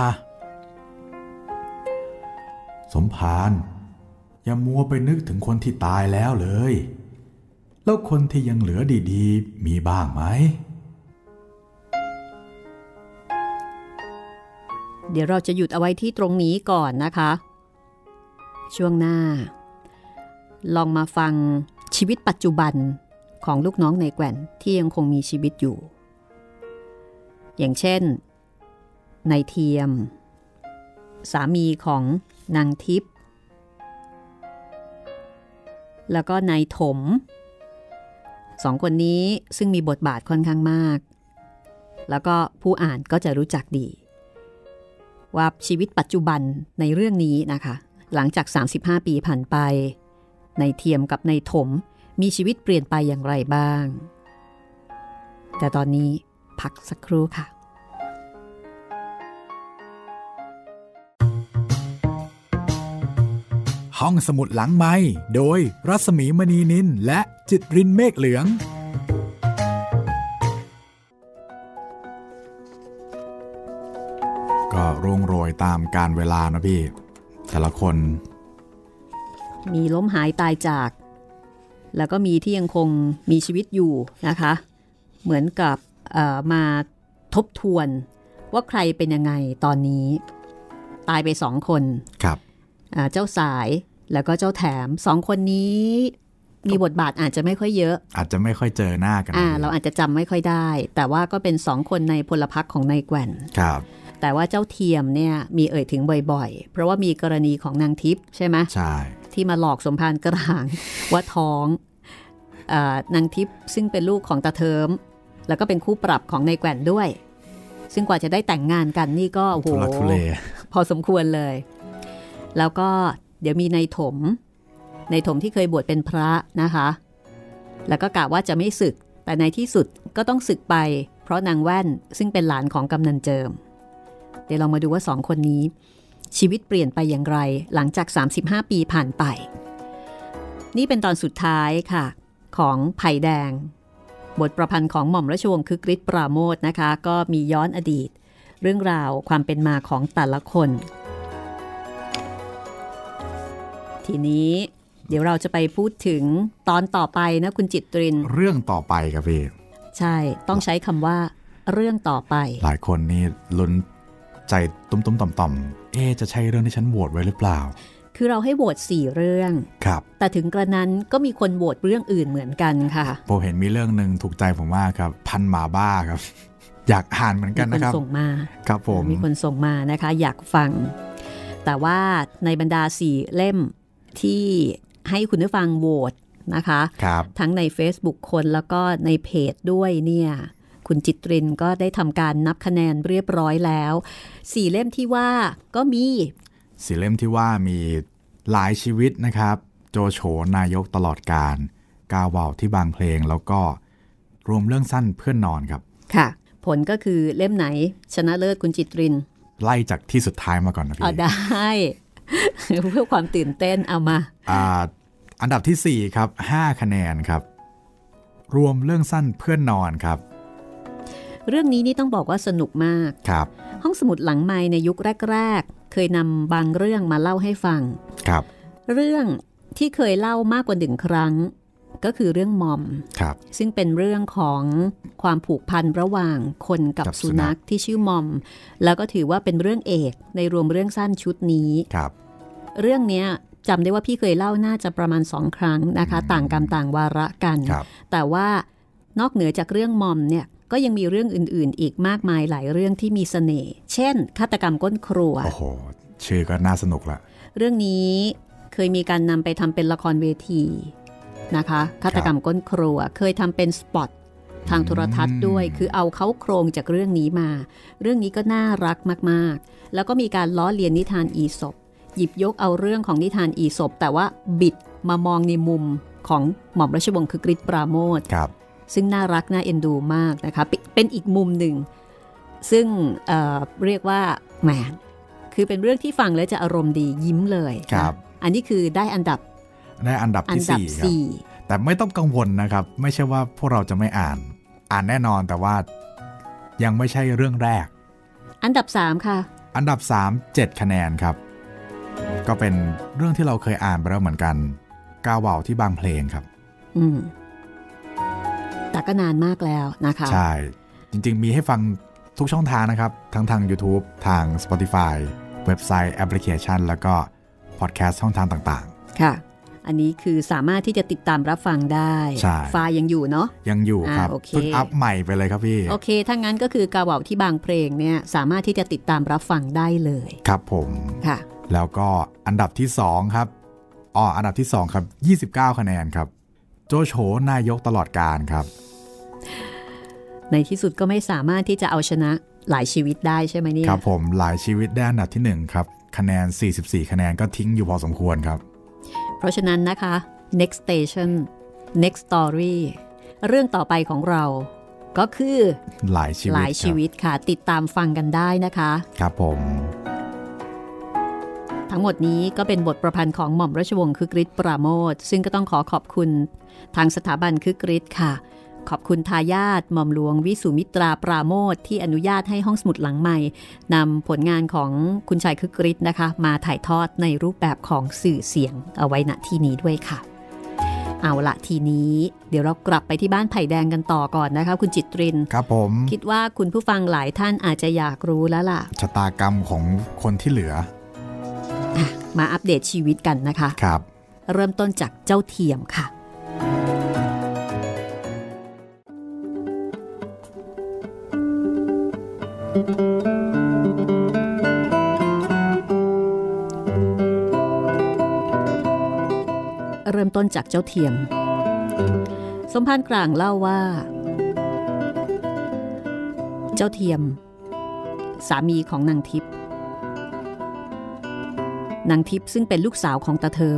สมภารอย่ามัวไปนึกถึงคนที่ตายแล้วเลยแล้วคนที่ยังเหลือดีๆมีบ้างไหมเดี๋ยวเราจะหยุดเอาไว้ที่ตรงนี้ก่อนนะคะช่วงหน้าลองมาฟังชีวิตปัจจุบันของลูกน้องในแกว่นที่ยังคงมีชีวิตอยู่อย่างเช่นนายเทียมสามีของนางทิพย์แล้วก็นายถมสองคนนี้ซึ่งมีบทบาทค่อนข้างมากแล้วก็ผู้อ่านก็จะรู้จักดีว่าชีวิตปัจจุบันในเรื่องนี้นะคะหลังจาก35ปีผ่านไปนายเทียมกับนายถมมีชีวิตเปลี่ยนไปอย่างไรบ้างแต่ตอนนี้พักสักครู่ค่ะห้องสมุดหลังไมค์โดยรัศมีมณีนินและจิตรินเมฆเหลืองก็ร่วงโรยตามกาลเวลานะพี่แต่ละคนมีล้มหายตายจากแล้วก็มีที่ยังคงมีชีวิตอยู่นะคะเหมือนกับมาทบทวนว่าใครเป็นยังไงตอนนี้ตายไป2 คนครับเจ้าสายแล้วก็เจ้าแถม2 คนนี้มีบทบาทอาจจะไม่ค่อยเยอะอาจจะไม่ค่อยเจอหน้ากันเราอาจจะจำไม่ค่อยได้แต่ว่าก็เป็น2 คนในพลพรรคของนายแกว่นครับแต่ว่าเจ้าเทียมเนี่ยมีเอ่ยถึงบ่อยๆเพราะว่ามีกรณีของนางทิพย์ใช่ไหมใช่ที่มาหลอกสมภารกลางว่าท้องนางทิพย์ซึ่งเป็นลูกของตาเทิมแล้วก็เป็นคู่ปรับของนายแกว่นด้วยซึ่งกว่าจะได้แต่งงานกันนี่ก็โอ้โหพอสมควรเลยแล้วก็เดี๋ยวมีนายถมที่เคยบวชเป็นพระนะคะแล้วก็กะว่าจะไม่สึกแต่ในที่สุดก็ต้องสึกไปเพราะนางแว่นซึ่งเป็นหลานของกำนันเจิมเดี๋ยวเรามาดูว่า2 คนนี้ชีวิตเปลี่ยนไปอย่างไรหลังจาก35ปีผ่านไปนี่เป็นตอนสุดท้ายค่ะของไผ่แดงบทประพันธ์ของหม่อมราชวงศ์คึกฤทธิ์ปราโมทนะคะก็มีย้อนอดีตเรื่องราวความเป็นมาของแต่ละคนทีนี้เดี๋ยวเราจะไปพูดถึงตอนต่อไปนะคุณจิตรินเรื่องต่อไปครับพี่ใช่ต้องใช้คำว่าเรื่องต่อไปหลายคนนี่ลุ้นใจตุ้มๆต่อมๆจะใช่เรื่องที่ฉันโหวตไว้หรือเปล่าคือเราให้โหวต4 เรื่องครับแต่ถึงกระนั้นก็มีคนโหวตเรื่องอื่นเหมือนกันค่ะผมเห็นมีเรื่องนึงถูกใจผมมากครับพันหมาบ้าครับอยากอ่านเหมือนกันนะครับมีคนส่งมาครับผมมีคนส่งมานะคะอยากฟังแต่ว่าในบรรดา4 เล่มที่ให้คุณผู้ฟังโหวตนะคะทั้งใน Facebook คนแล้วก็ในเพจด้วยเนี่ยคุณจิตรินก็ได้ทำการนับคะแนนเรียบร้อยแล้ว4 เล่มที่ว่าก็มี 4 เล่มที่ว่ามีหลายชีวิตนะครับโจโฉนายกตลอดกาลกาวาวที่บางเพลงแล้วก็รวมเรื่องสั้นเพื่อนนอนครับค่ะผลก็คือเล่มไหนชนะเลิศคุณจิตรินไล่จากที่สุดท้ายมาก่อนนะพี่ได้เพื่อความตื่นเต้นเอามาอันดับที่4ครับ5 คะแนนครับรวมเรื่องสั้นเพื่อนนอนครับเรื่องนี้นี่ต้องบอกว่าสนุกมากครับห้องสมุดหลังไมค์ในยุคแรกๆเคยนำบางเรื่องมาเล่าให้ฟังครับเรื่องที่เคยเล่ามากกว่า1 ครั้งก็คือเรื่องมอมครับซึ่งเป็นเรื่องของความผูกพันระหว่างคนกับสุนัขที่ชื่อมอมแล้วก็ถือว่าเป็นเรื่องเอกในรวมเรื่องสั้นชุดนี้ครับเรื่องนี้จำได้ว่าพี่เคยเล่าน่าจะประมาณ2 ครั้งนะคะต่างกรรมต่างวาระกันแต่ว่านอกเหนือจากเรื่องมอมเนี่ยก็ยังมีเรื่องอื่นๆอีกมากมายหลายเรื่องที่มีเสน่ห์เช่นฆาตกรรมก้นครัวโอ้โหชื่อก็น่าสนุกละเรื่องนี้เคยมีการนำไปทำเป็นละครเวทีนะคะฆาตกรรมก้นครัวเคยทำเป็นสปอตทางโทรทัศน์ด้วยคือเอาเข้าโครงจากเรื่องนี้มาเรื่องนี้ก็น่ารักมากๆแล้วก็มีการล้อเลียนนิทานอีสปหยิบยกเอาเรื่องของนิทานอีสปแต่ว่าบิดมามองในมุมของหม่อมราชวงศ์คึกฤทธิ์ปราโมชซึ่งน่ารักน่าเอ็นดูมากนะคะเป็นอีกมุมหนึ่งซึ่งเรียกว่าแหมคือเป็นเรื่องที่ฟังแล้วจะอารมณ์ดียิ้มเลยครับอันนี้คือได้อันดับที่4ครับแต่ไม่ต้องกังวลนะครับไม่ใช่ว่าพวกเราจะไม่อ่านแน่นอนแต่ว่ายังไม่ใช่เรื่องแรกอันดับ3ค่ะอันดับ3 7คะแนนครับก็เป็นเรื่องที่เราเคยอ่านไปแล้วเหมือนกันกาเหว่าที่บางเพลงครับแต่ก็นานมากแล้วนะคะใช่จริงๆมีให้ฟังทุกช่องทางนะครับทั้งทาง YouTube ทาง Spotify เว็บไซต์แอปพลิเคชันแล้วก็พอดแคสต์ช่องทางต่างๆค่ะอันนี้คือสามารถที่จะติดตามรับฟังได้ไฟล์ยังอยู่เนาะยังอยู่ครับเพิ่งอัพใหม่ไปเลยครับพี่โอเคถ้างั้นก็คือกาเหว่าที่บางเพลงเนี่ยสามารถที่จะติดตามรับฟังได้เลยครับผมค่ะแล้วก็อันดับที่2ครับอันดับที่2ครับ29คะแนนครับโจโฉนายกตลอดกาลครับในที่สุดก็ไม่สามารถที่จะเอาชนะหลายชีวิตได้ใช่ไหมเนี่ยครับผมหลายชีวิตได้อันดับที่1ครับคะแนน44คะแนนก็ทิ้งอยู่พอสมควรครับเพราะฉะนั้นนะคะ next station next story เรื่องต่อไปของเราก็คือหลายชีวิตค่ะติดตามฟังกันได้นะคะครับผมทั้งหมดนี้ก็เป็นบทประพันธ์ของหม่อมราชวงศ์คึกฤทธิ์ปราโมชซึ่งก็ต้องขอบคุณทางสถาบันคึกฤทธิ์ค่ะขอบคุณทายาทหม่อมหลวงวิสุมิตราปราโมชที่อนุญาตให้ห้องสมุดหลังใหม่นำผลงานของคุณชายคึกฤทธิ์นะคะมาถ่ายทอดในรูปแบบของสื่อเสียงเอาไว้ณที่นี้ด้วยค่ะเอาละทีนี้เดี๋ยวเรากลับไปที่บ้านไผ่แดงกันต่อก่อนนะคะคุณจิตรินครับผมคิดว่าคุณผู้ฟังหลายท่านอาจจะอยากรู้แล้วล่ะชะตากรรมของคนที่เหลือมาอัปเดตชีวิตกันนะคะครับเริ่มต้นจากเจ้าเทียมค่ะเริ่มต้นจากเจ้าเทียมสมภารกลางเล่าว่าเจ้าเทียมสามีของนางทิพย์ซึ่งเป็นลูกสาวของตาเทิม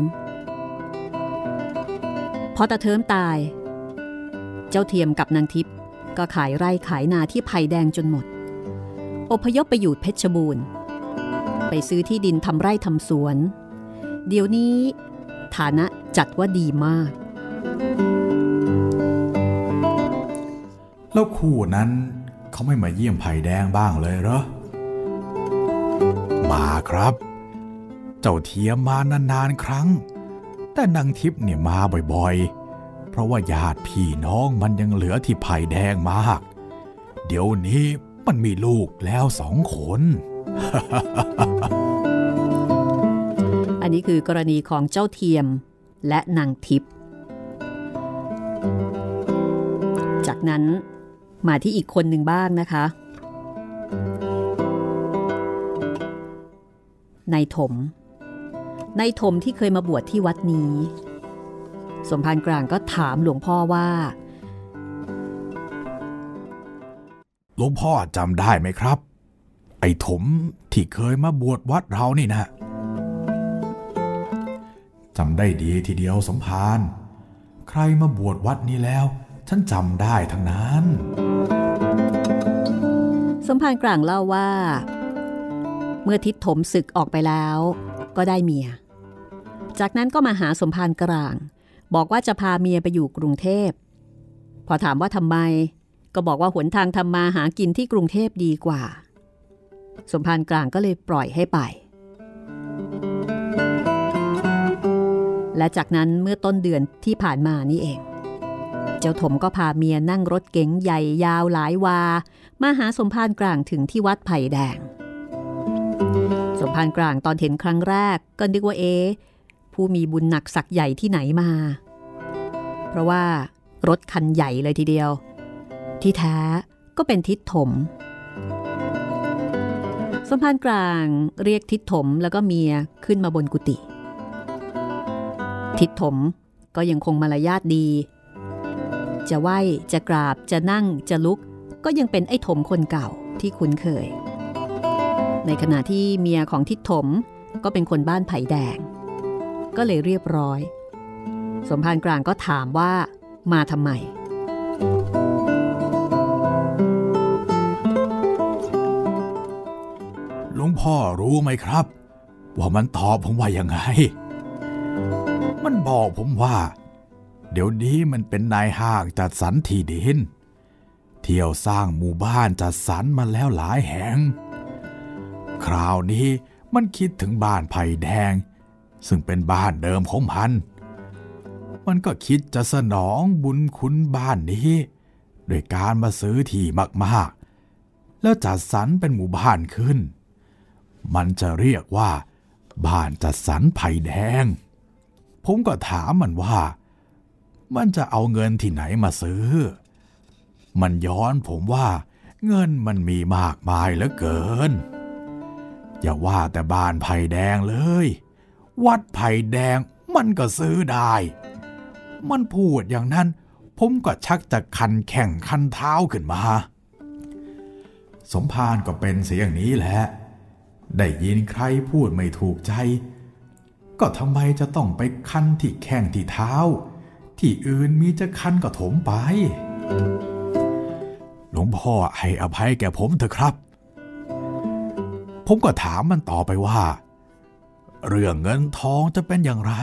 พอตาเทิมตายเจ้าเทียมกับนางทิพย์ก็ขายไร่ขายนาที่ไผ่แดงจนหมดอพยพไปอยู่เพชรบูรณ์ไปซื้อที่ดินทำไร่ทำสวนเดี๋ยวนี้ฐานะจัดว่าดีมากแล้วคู่นั้นเขาไม่มาเยี่ยมไผ่แดงบ้างเลยเหรอมาครับเจ้าเทียมมานานๆครั้งแต่นางทิพย์เนี่ยมาบ่อยๆเพราะว่าญาติพี่น้องมันยังเหลือที่ไผ่แดงมากเดี๋ยวนี้มันมีลูกแล้ว2 คนอันนี้คือกรณีของเจ้าเทียมและนางทิพย์จากนั้นมาที่อีกคนหนึ่งบ้างนะคะนายถมที่เคยมาบวชที่วัดนี้สมภารกลางก็ถามหลวงพ่อว่าหลวงพ่อจำได้ไหมครับไอ้ถมที่เคยมาบวชวัดเรานี่นะจำได้ดีทีเดียวสมภารใครมาบวชวัดนี้แล้วฉันจำได้ทั้งนั้นสมภารกลางเล่าว่าเมื่อทิศถมศึกออกไปแล้วก็ได้เมียจากนั้นก็มาหาสมภารกลางบอกว่าจะพาเมียไปอยู่กรุงเทพพอถามว่าทำไมก็บอกว่าหนทางทำมาหากินที่กรุงเทพดีกว่าสมภารกลางก็เลยปล่อยให้ไปและจากนั้นเมื่อต้นเดือนที่ผ่านมานี่เองเจ้าถมก็พาเมียนั่งรถเก๋งใหญ่ยาวหลายวามาหาสมภารกลางถึงที่วัดไผ่แดงสมภารกลางตอนเห็นครั้งแรกก็นึกว่าผู้มีบุญหนักศักย์ใหญ่ที่ไหนมาเพราะว่ารถคันใหญ่เลยทีเดียวที่แท้ก็เป็นทิศถมสมภารกลางเรียกทิศถมแล้วก็เมียขึ้นมาบนกุฏิทิศถมก็ยังคงมารยาทดีจะไหว้จะกราบจะนั่งจะลุกก็ยังเป็นไอ้ถมคนเก่าที่คุ้นเคยในขณะที่เมียของทิศถมก็เป็นคนบ้านไผ่แดงก็เลยเรียบร้อยสมภารกลางก็ถามว่ามาทำไมหลวงพ่อรู้ไหมครับว่ามันตอบผมว่ายังไงมันบอกผมว่าเดี๋ยวนี้มันเป็นนายห้างจัดสรรที่ดินเที่ยวสร้างหมู่บ้านจัดสรรมาแล้วหลายแห่งคราวนี้มันคิดถึงบ้านไผ่แดงซึ่งเป็นบ้านเดิมของมันก็คิดจะสนองบุญคุณบ้านนี้โดยการมาซื้อที่มากๆแล้วจัดสรรเป็นหมู่บ้านขึ้นมันจะเรียกว่าบ้านจัดสรรไผ่แดงผมก็ถามมันว่ามันจะเอาเงินที่ไหนมาซื้อมันย้อนผมว่าเงินมันมีมากมายเหลือเกินอย่าว่าแต่บ้านไผ่แดงเลยวัดไผ่แดงมันก็ซื้อได้มันพูดอย่างนั้นผมก็ชักจะคันแข้งคันเท้าขึ้นมาสมภารก็เป็นเสียอย่างนี้แหละได้ยินใครพูดไม่ถูกใจก็ทำไมจะต้องไปคันที่แข้งที่เท้าที่อื่นมีจะคันก็ถมไปหลวงพ่อให้อภัยแก่ผมเถอะครับผมก็ถามมันต่อไปว่าเรื่องเงินทองจะเป็นอย่างไร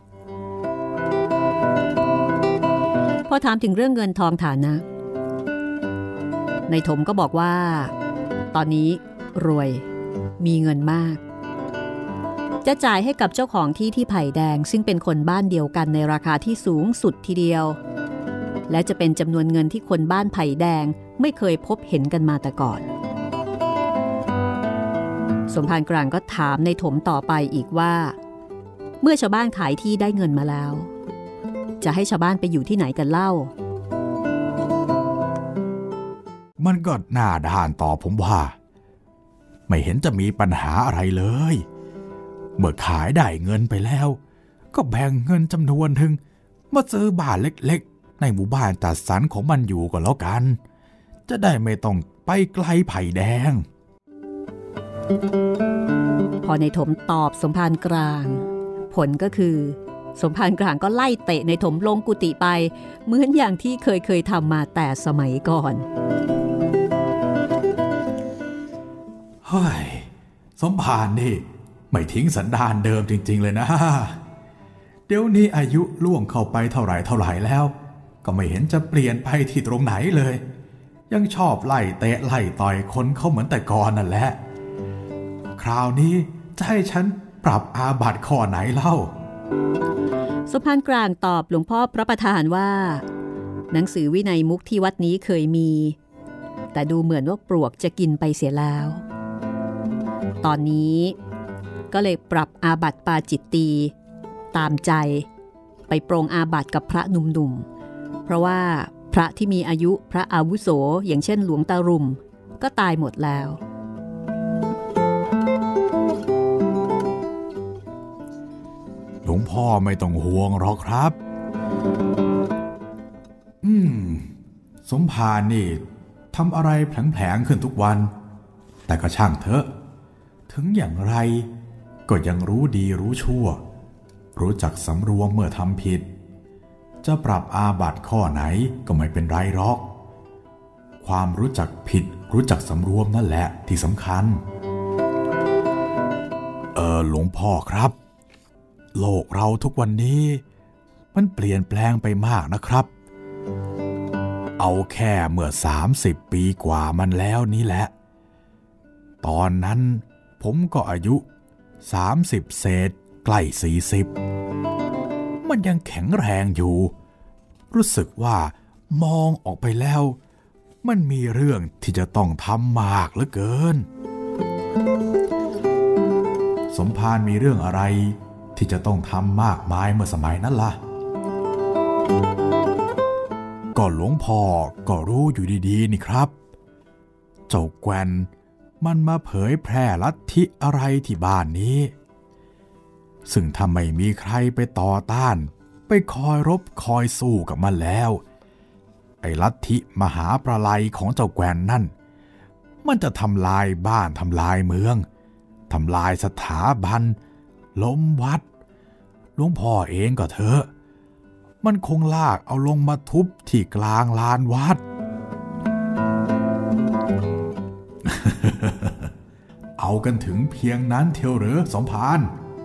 พอถามถึงเรื่องเงินทองฐานะนายถมก็บอกว่าตอนนี้รวยมีเงินมากจะจ่ายให้กับเจ้าของที่ไผ่แดงซึ่งเป็นคนบ้านเดียวกันในราคาที่สูงสุดทีเดียวและจะเป็นจำนวนเงินที่คนบ้านไผ่แดงไม่เคยพบเห็นกันมาแต่ก่อนสมภารกลางก็ถามในถมต่อไปอีกว่าเมื่อชาวบ้านขายที่ได้เงินมาแล้วจะให้ชาวบ้านไปอยู่ที่ไหนกันเล่ามันก็หน้าด้านต่อผมว่าไม่เห็นจะมีปัญหาอะไรเลยเมื่อขายได้เงินไปแล้วก็แบ่งเงินจำนวนหนึ่งมาซื้อบ้านเล็กๆในหมู่บ้านจัดสรรของมันอยู่ก็แล้วกันจะได้ไม่ต้องไปไกลไผ่แดงพอในถมตอบสมภารกลางผลก็คือสมภารกลางก็ไล่เตะในถมลงกุฏิไปเหมือนอย่างที่เคยทำมาแต่สมัยก่อนเฮ้ยสมภารนี่ไม่ทิ้งสันดานเดิมจริงๆเลยนะเดี๋ยวนี้อายุล่วงเข้าไปเท่าไหร่แล้วก็ไม่เห็นจะเปลี่ยนไปที่ตรงไหนเลยยังชอบไล่เตะไล่ต่อยคนเขาเหมือนแต่ก่อนนั่นแหละคราวนี้จะให้ฉันปรับอาบัติข้อไหนเล่าสมภารกลางตอบหลวงพ่อพระประธานว่าหนังสือวินัยมุขที่วัดนี้เคยมีแต่ดูเหมือนว่าปลวกจะกินไปเสียแล้วตอนนี้ก็เลยปรับอาบัติปาจิตตีตามใจไปปรงอาบัติกับพระหนุ่มๆเพราะว่าพระที่มีอายุพระอาวุโสอย่างเช่นหลวงตารุ่มก็ตายหมดแล้วหลวงพ่อไม่ต้องห่วงหรอกครับสมภารนี่ทำอะไรแผลงๆขึ้นทุกวันแต่ก็ช่างเถอะถึงอย่างไรก็ยังรู้ดีรู้ชั่วรู้จักสำรวมเมื่อทำผิดจะปรับอาบัติข้อไหนก็ไม่เป็นไรหรอกความรู้จักผิดรู้จักสำรวมนั่นแหละที่สำคัญหลวงพ่อครับโลกเราทุกวันนี้มันเปลี่ยนแปลงไปมากนะครับเอาแค่เมื่อ30 ปีกว่ามันแล้วนี่แหละตอนนั้นผมก็อายุ30เศษใกล้40มันยังแข็งแรงอยู่รู้สึกว่ามองออกไปแล้วมันมีเรื่องที่จะต้องทำมากเหลือเกินสมภารมีเรื่องอะไรที่จะต้องทำมากมายเมื่อสมัยนั้นล่ะก็หลวงพ่อก็รู้อยู่ดีๆนี่ครับเจ้าแกวนมันมาเผยแพร่ลัทธิอะไรที่บ้านนี้ซึ่งถ้าไม่มีใครไปต่อต้านไปคอยรบคอยสู้กับมันแล้วไอ้ลัทธิมหาประไลของเจ้าแกวนนั่นมันจะทำลายบ้านทำลายเมืองทำลายสถาบันล้มวัดหลวงพ่อเองก็เถอะมันคงลากเอาลงมาทุบที่กลางลานวัด เอากันถึงเพียงนั้นเทียวหรือสมภาร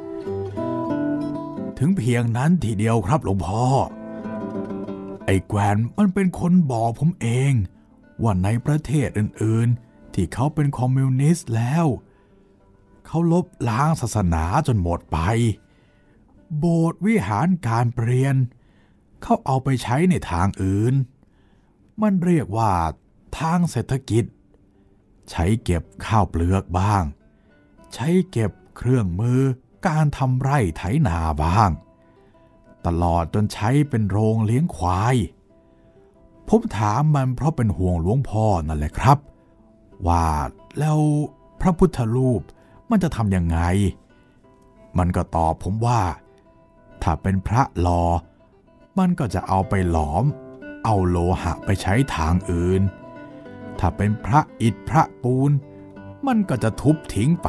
ถึงเพียงนั้นทีเดียวครับหลวงพ่อไอ้แกวนมันเป็นคนบอกผมเองว่าในประเทศอื่นๆที่เขาเป็นคอมมิวนิสต์แล้วเขาลบล้างศาสนาจนหมดไปโบสถ์วิหารการเปลี่ยนเขาเอาไปใช้ในทางอื่นมันเรียกว่าทางเศรษฐกิจใช้เก็บข้าวเปลือกบ้างใช้เก็บเครื่องมือการทำไร่ไถนาบ้างตลอดจนใช้เป็นโรงเลี้ยงควายผมถามมันเพราะเป็นห่วงหลวงพ่อนั่นแหละครับว่าแล้วพระพุทธรูปมันจะทำยังไงมันก็ตอบผมว่าถ้าเป็นพระหล่อมันก็จะเอาไปหลอมเอาโลหะไปใช้ทางอื่นถ้าเป็นพระอิฐพระปูนมันก็จะทุบทิ้งไป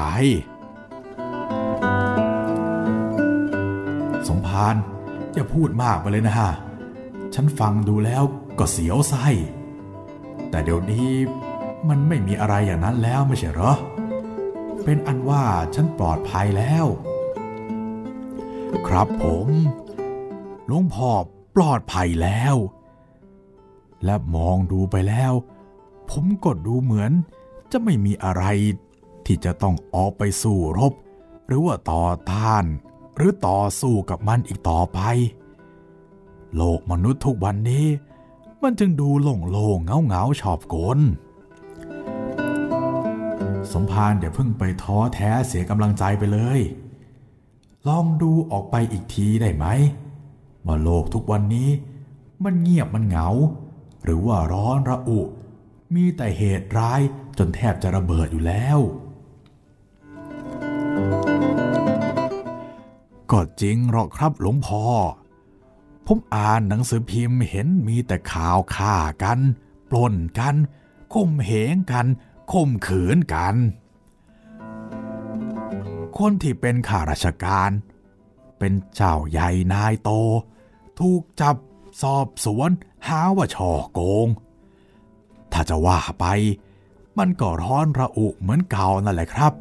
สมภารอย่าพูดมากไปเลยนะฮะฉันฟังดูแล้วก็เสียวไส้แต่เดี๋ยวนี้มันไม่มีอะไรอย่างนั้นแล้วไม่ใช่เหรอเป็นอันว่าฉันปลอดภัยแล้วครับผมหลวงพ่อปลอดภัยแล้วและมองดูไปแล้วผมก็ดูเหมือนจะไม่มีอะไรที่จะต้องออกไปสู้รบหรือว่าต่อต้านหรือต่อสู้กับมันอีกต่อไปโลกมนุษย์ทุกวันนี้มันจึงดูโล่งๆเงาๆชอบกลสมภารอย่าเพิ่งไปท้อแท้เสียกำลังใจไปเลยลองดูออกไปอีกทีได้ไหมว่าโลกทุกวันนี้มันเงียบมันเหงาหรือว่าร้อนระอุมีแต่เหตุร้ายจนแทบจะระเบิดอยู่แล้วก็จริงหรอกครับหลวงพ่อผมอ่านหนังสือพิมพ์เห็นมีแต่ข่าวฆ่ากันปล้นกันข่มเหงกันข่มขืนกันคนที่เป็นข้าราชการเป็นเจ้าใหญ่นายโตถูกจับสอบสวนหาว่าฉ้อโกงถ้าจะว่าไปมันก็ร้อนระอุเหมือนเก่านั่นแหละครับ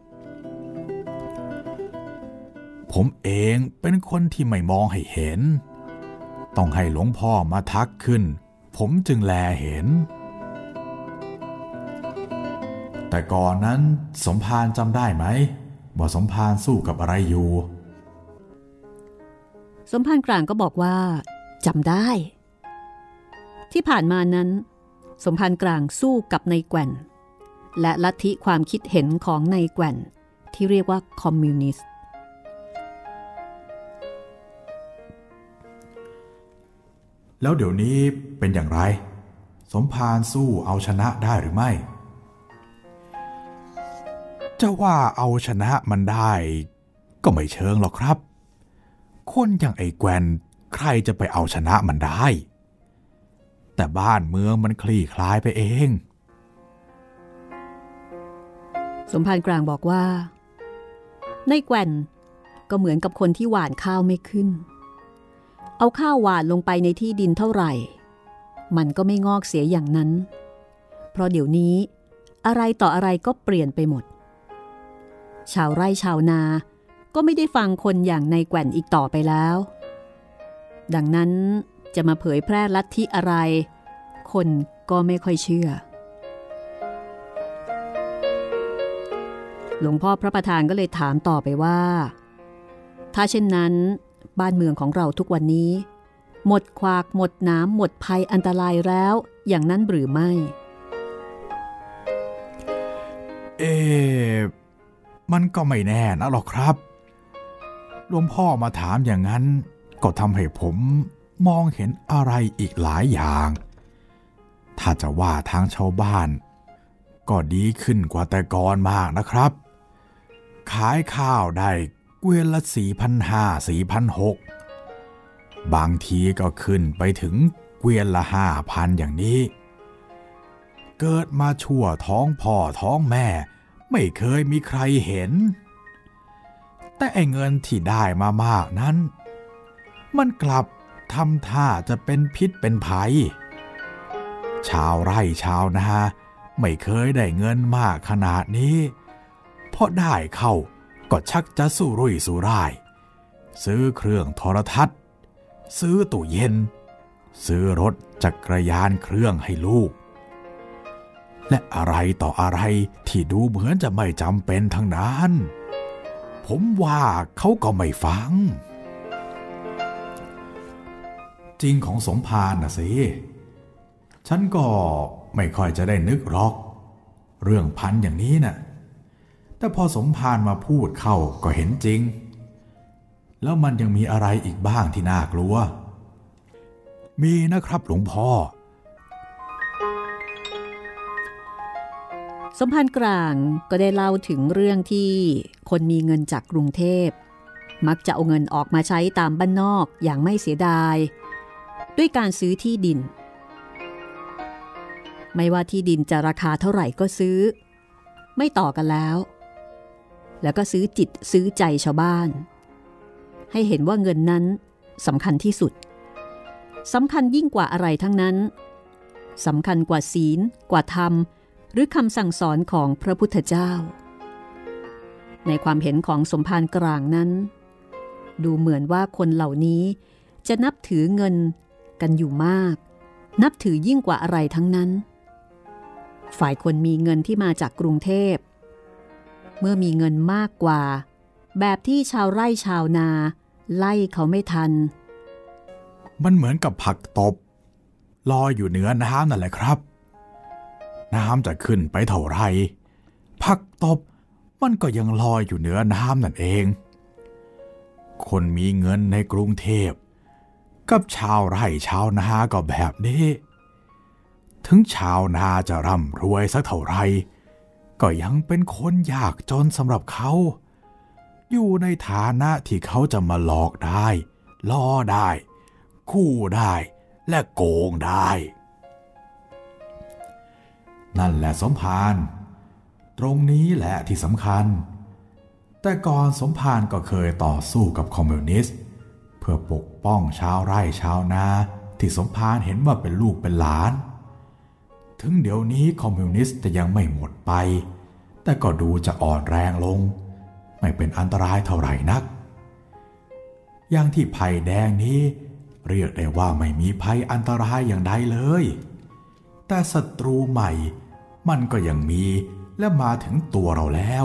ผมเองเป็นคนที่ไม่มองให้เห็นต้องให้หลวงพ่อมาทักขึ้นผมจึงแลเห็นแต่ก่อนนั้นสมภารจำได้ไหมว่าสมภารสู้กับอะไรอยู่สมภารกลางก็บอกว่าจำได้ที่ผ่านมานั้นสมภารกลางสู้กับนายแกว่นและลัทธิความคิดเห็นของนายแกว่นที่เรียกว่าคอมมิวนิสต์แล้วเดี๋ยวนี้เป็นอย่างไรสมภารสู้เอาชนะได้หรือไม่จะว่าเอาชนะมันได้ก็ไม่เชิงหรอกครับคนอย่างไอ้แกวนใครจะไปเอาชนะมันได้แต่บ้านเมืองมันคลี่คลายไปเองสมภารกลางบอกว่าในแกวนก็เหมือนกับคนที่หว่านข้าวไม่ขึ้นเอาข้าวหว่านลงไปในที่ดินเท่าไหร่มันก็ไม่งอกเสียอย่างนั้นเพราะเดี๋ยวนี้อะไรต่ออะไรก็เปลี่ยนไปหมดชาวไร่ชาวนาก็ไม่ได้ฟังคนอย่างนายแกว่นอีกต่อไปแล้วดังนั้นจะมาเผยแพร่ลัทธิอะไรคนก็ไม่ค่อยเชื่อหลวงพ่อพระประธานก็เลยถามต่อไปว่าถ้าเช่นนั้นบ้านเมืองของเราทุกวันนี้หมดขวากหมดน้ำหมดภัยอันตรายแล้วอย่างนั้นหรือไม่มันก็ไม่แน่นะหรอกครับหลวงพ่อมาถามอย่างนั้นก็ทำให้ผมมองเห็นอะไรอีกหลายอย่างถ้าจะว่าทางชาวบ้านก็ดีขึ้นกว่าแต่ก่อนมากนะครับขายข้าวได้เกวียนละ 4,500-4,600 บางทีก็ขึ้นไปถึงเกวียนละ 5,000 อย่างนี้เกิดมาชั่วท้องพ่อท้องแม่ไม่เคยมีใครเห็นแต่ไอ้เงินที่ได้มามากนั้นมันกลับทำท่าจะเป็นพิษเป็นภัยชาวไร่ชาวนาไม่เคยได้เงินมากขนาดนี้พอได้เข้าก็ชักจะสู้รุ่ยสู้ร่ายซื้อเครื่องโทรทัศน์ซื้อตู้เย็นซื้อรถจักรยานเครื่องให้ลูกและอะไรต่ออะไรที่ดูเหมือนจะไม่จำเป็นทั้งนั้นผมว่าเขาก็ไม่ฟังจริงของสมภารน่ะสิฉันก็ไม่ค่อยจะได้นึกหรอกเรื่องพันอย่างนี้น่ะแต่พอสมภารมาพูดเข้าก็เห็นจริงแล้วมันยังมีอะไรอีกบ้างที่น่ากลัวมีนะครับหลวงพ่อสมภารกลางก็ได้เล่าถึงเรื่องที่คนมีเงินจากกรุงเทพมักจะเอาเงินออกมาใช้ตามบ้านนอกอย่างไม่เสียดายด้วยการซื้อที่ดินไม่ว่าที่ดินจะราคาเท่าไหร่ก็ซื้อไม่ต่อกันแล้วก็ซื้อจิตซื้อใจชาวบ้านให้เห็นว่าเงินนั้นสำคัญที่สุดสำคัญยิ่งกว่าอะไรทั้งนั้นสำคัญกว่าศีลกว่าธรรมหรือคำสั่งสอนของพระพุทธเจ้าในความเห็นของสมภารกลางนั้นดูเหมือนว่าคนเหล่านี้จะนับถือเงินกันอยู่มากนับถือยิ่งกว่าอะไรทั้งนั้นฝ่ายคนมีเงินที่มาจากกรุงเทพเมื่อมีเงินมากกว่าแบบที่ชาวไร่ชาวนาไล่เขาไม่ทันมันเหมือนกับผักตบลอยอยู่เหนือน้ำนั่นแหละครับน้ำจะขึ้นไปเท่าไรผักตบมันก็ยังลอยอยู่เหนือน้ำนั่นเองคนมีเงินในกรุงเทพกับชาวไร่ชาวนาก็แบบนี้ถึงชาวนาจะร่ำรวยสักเท่าไรก็ยังเป็นคนยากจนสำหรับเขาอยู่ในฐานะที่เขาจะมาหลอกได้ล่อได้คู่ได้และโกงได้นั่นแหละสมภารตรงนี้แหละที่สำคัญแต่ก่อนสมภารก็เคยต่อสู้กับคอมมิวนิสต์เพื่อปกป้องชาวไร่ชาวนาที่สมภารเห็นว่าเป็นลูกเป็นหลานถึงเดี๋ยวนี้คอมมิวนิสต์จะยังไม่หมดไปแต่ก็ดูจะอ่อนแรงลงไม่เป็นอันตรายเท่าไหร่นักอย่างที่ไผ่แดงนี้เรียกได้ว่าไม่มีภัยอันตรายอย่างใดเลยแต่ศัตรูใหม่มันก็ยังมีและมาถึงตัวเราแล้ว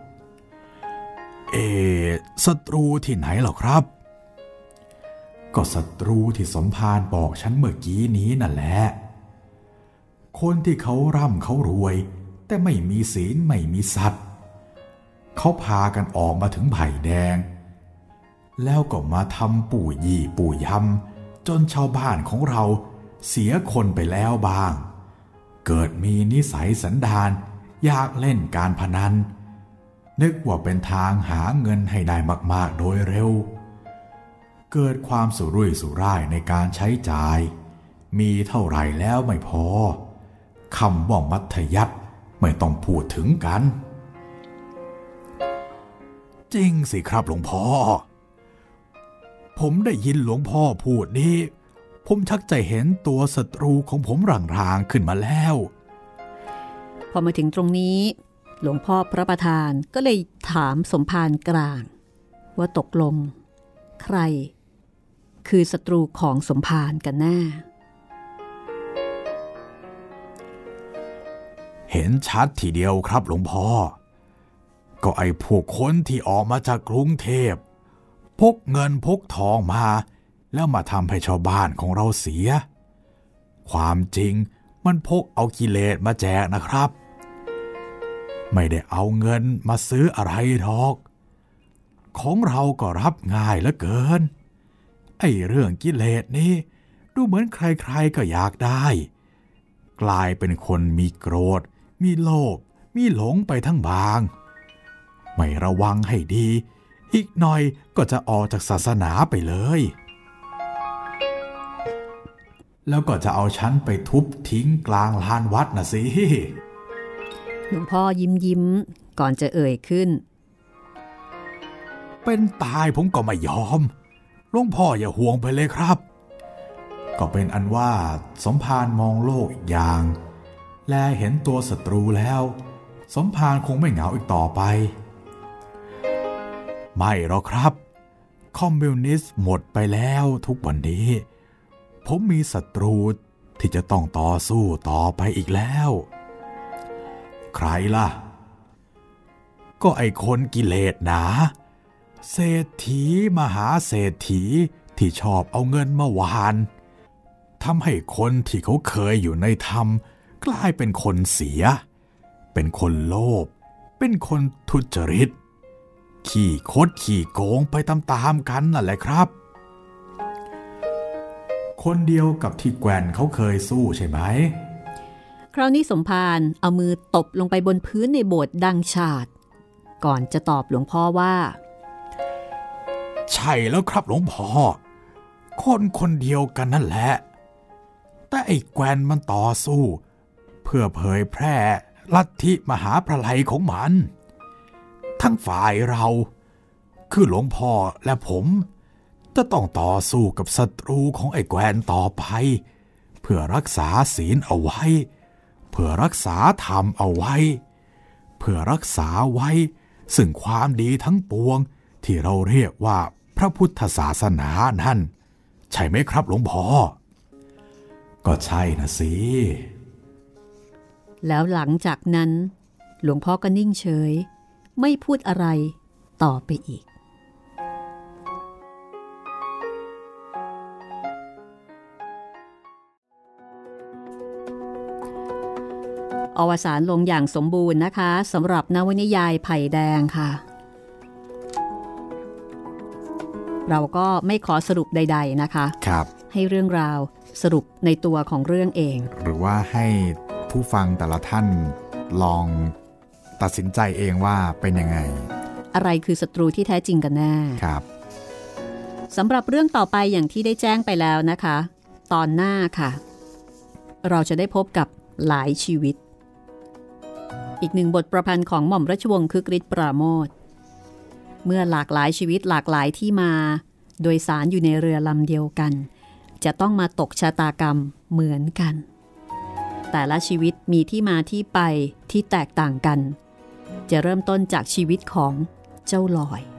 ศัตรูที่ไหนหรอครับก็ศัตรูที่สมภารบอกฉันเมื่อกี้นี้นั่นแหละคนที่เขาร่ำเขารวยแต่ไม่มีศีลไม่มีสัตย์เขาพากันออกมาถึงไผ่แดงแล้วก็มาทำปู่ยี่ปู่ยำจนชาวบ้านของเราเสียคนไปแล้วบ้างเกิดมีนิสัยสันดานอยากเล่นการพนันนึกว่าเป็นทางหาเงินให้ได้มากๆโดยเร็วเกิดความสุรุ่ยสุร่ายในการใช้จ่ายมีเท่าไหร่แล้วไม่พอคำว่ามัธยัสถ์ไม่ต้องพูดถึงกันจริงสิครับหลวงพ่อผมได้ยินหลวงพ่อพูดนี้ผมชักจะเห็นตัวศัตรูของผมรางๆขึ้นมาแล้วพอมาถึงตรงนี้หลวงพ่อพระประธานก็เลยถามสมภารกลางว่าตกลงใครคือศัตรูของสมภารกันแน่เห็นชัดทีเดียวครับหลวงพ่อก็ไอ้พวกคนที่ออกมาจากกรุงเทพพกเงินพกทองมาแล้วมาทำให้ชาวบ้านของเราเสียความจริงมันพกเอากิเลสมาแจกนะครับไม่ได้เอาเงินมาซื้ออะไรหรอกของเราก็รับง่ายเหลือเกินไอ้เรื่องกิเลสนี้ดูเหมือนใครๆก็อยากได้กลายเป็นคนมีโกรธมีโลภมีหลงไปทั้งบางไม่ระวังให้ดีอีกหน่อยก็จะออกจากศาสนาไปเลยแล้วก็จะเอาฉันไปทุบทิ้งกลางลานวัดนะสิหลวงพ่อยิ้มก่อนจะเอ่ยขึ้นเป็นตายผมก็ไม่ยอมหลวงพ่ออย่าห่วงไปเลยครับก็เป็นอันว่าสมภารมองโลกอีกอย่างแลเห็นตัวศัตรูแล้วสมภารคงไม่เหงาอีกต่อไปไม่หรอกครับคอมมิวนิสต์หมดไปแล้วทุกวันนี้ผมมีศัตรูที่จะต้องต่อสู้ต่อไปอีกแล้วใครล่ะก็ไอ้คนกิเลสหนาเศรษฐีมหาเศรษฐีที่ชอบเอาเงินมาหวานทำให้คนที่เขาเคยอยู่ในธรรมกลายเป็นคนเสียเป็นคนโลภเป็นคนทุจริตขี้คดขี้โกงไปตามๆกันนั่นแหละครับคนเดียวกับที่แกว่นเขาเคยสู้ใช่ไหมคราวนี้สมภารเอามือตบลงไปบนพื้นในโบสถ์ดังฉาดก่อนจะตอบหลวงพ่อว่าใช่แล้วครับหลวงพ่อคนเดียวกันนั่นแหละแต่ไอ้แกว่นมันต่อสู้เพื่อเผยแพร่ลัทธิมหาประไลของมันทั้งฝ่ายเราคือหลวงพ่อและผมจะต้องต่อสู้กับศัตรูของไอ้แกว่นต่อไปเพื่อรักษาศีลเอาไว้เพื่อรักษาธรรมเอาไว้เพื่อรักษาไว้ซึ่งความดีทั้งปวงที่เราเรียกว่าพระพุทธศาสนานั่นใช่ไหมครับหลวงพ่อก็ใช่นะสิแล้วหลังจากนั้นหลวงพ่อก็นิ่งเฉยไม่พูดอะไรต่อไปอีกอวสานลงอย่างสมบูรณ์นะคะสำหรับนวนิยายไผ่แดงค่ะเราก็ไม่ขอสรุปใดๆนะคะครับให้เรื่องราวสรุปในตัวของเรื่องเองหรือว่าให้ผู้ฟังแต่ละท่านลองตัดสินใจเองว่าเป็นยังไงอะไรคือศัตรูที่แท้จริงกันแน่ครับสำหรับเรื่องต่อไปอย่างที่ได้แจ้งไปแล้วนะคะตอนหน้าค่ะเราจะได้พบกับหลายชีวิตอีกหนึ่งบทประพันธ์ของหม่อมราชวงศ์คึกฤทธิ์ปราโมทย์เมื่อหลากหลายชีวิตหลากหลายที่มาโดยสารอยู่ในเรือลำเดียวกันจะต้องมาตกชะตากรรมเหมือนกันแต่ละชีวิตมีที่มาที่ไปที่แตกต่างกันจะเริ่มต้นจากชีวิตของเจ้าลอย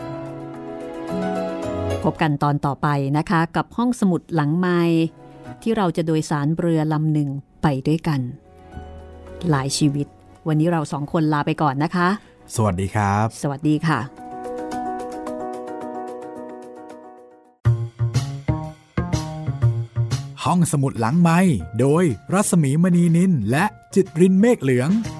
พบกันตอนต่อไปนะคะกับห้องสมุดหลังไมค์ที่เราจะโดยสารเรือลำหนึ่งไปด้วยกันหลายชีวิตวันนี้เราสองคนลาไปก่อนนะคะสวัสดีครับสวัสดีค่ะห้องสมุดหลังไมค์โดยรัศมีมณีนินและจิตรินเมฆเหลือง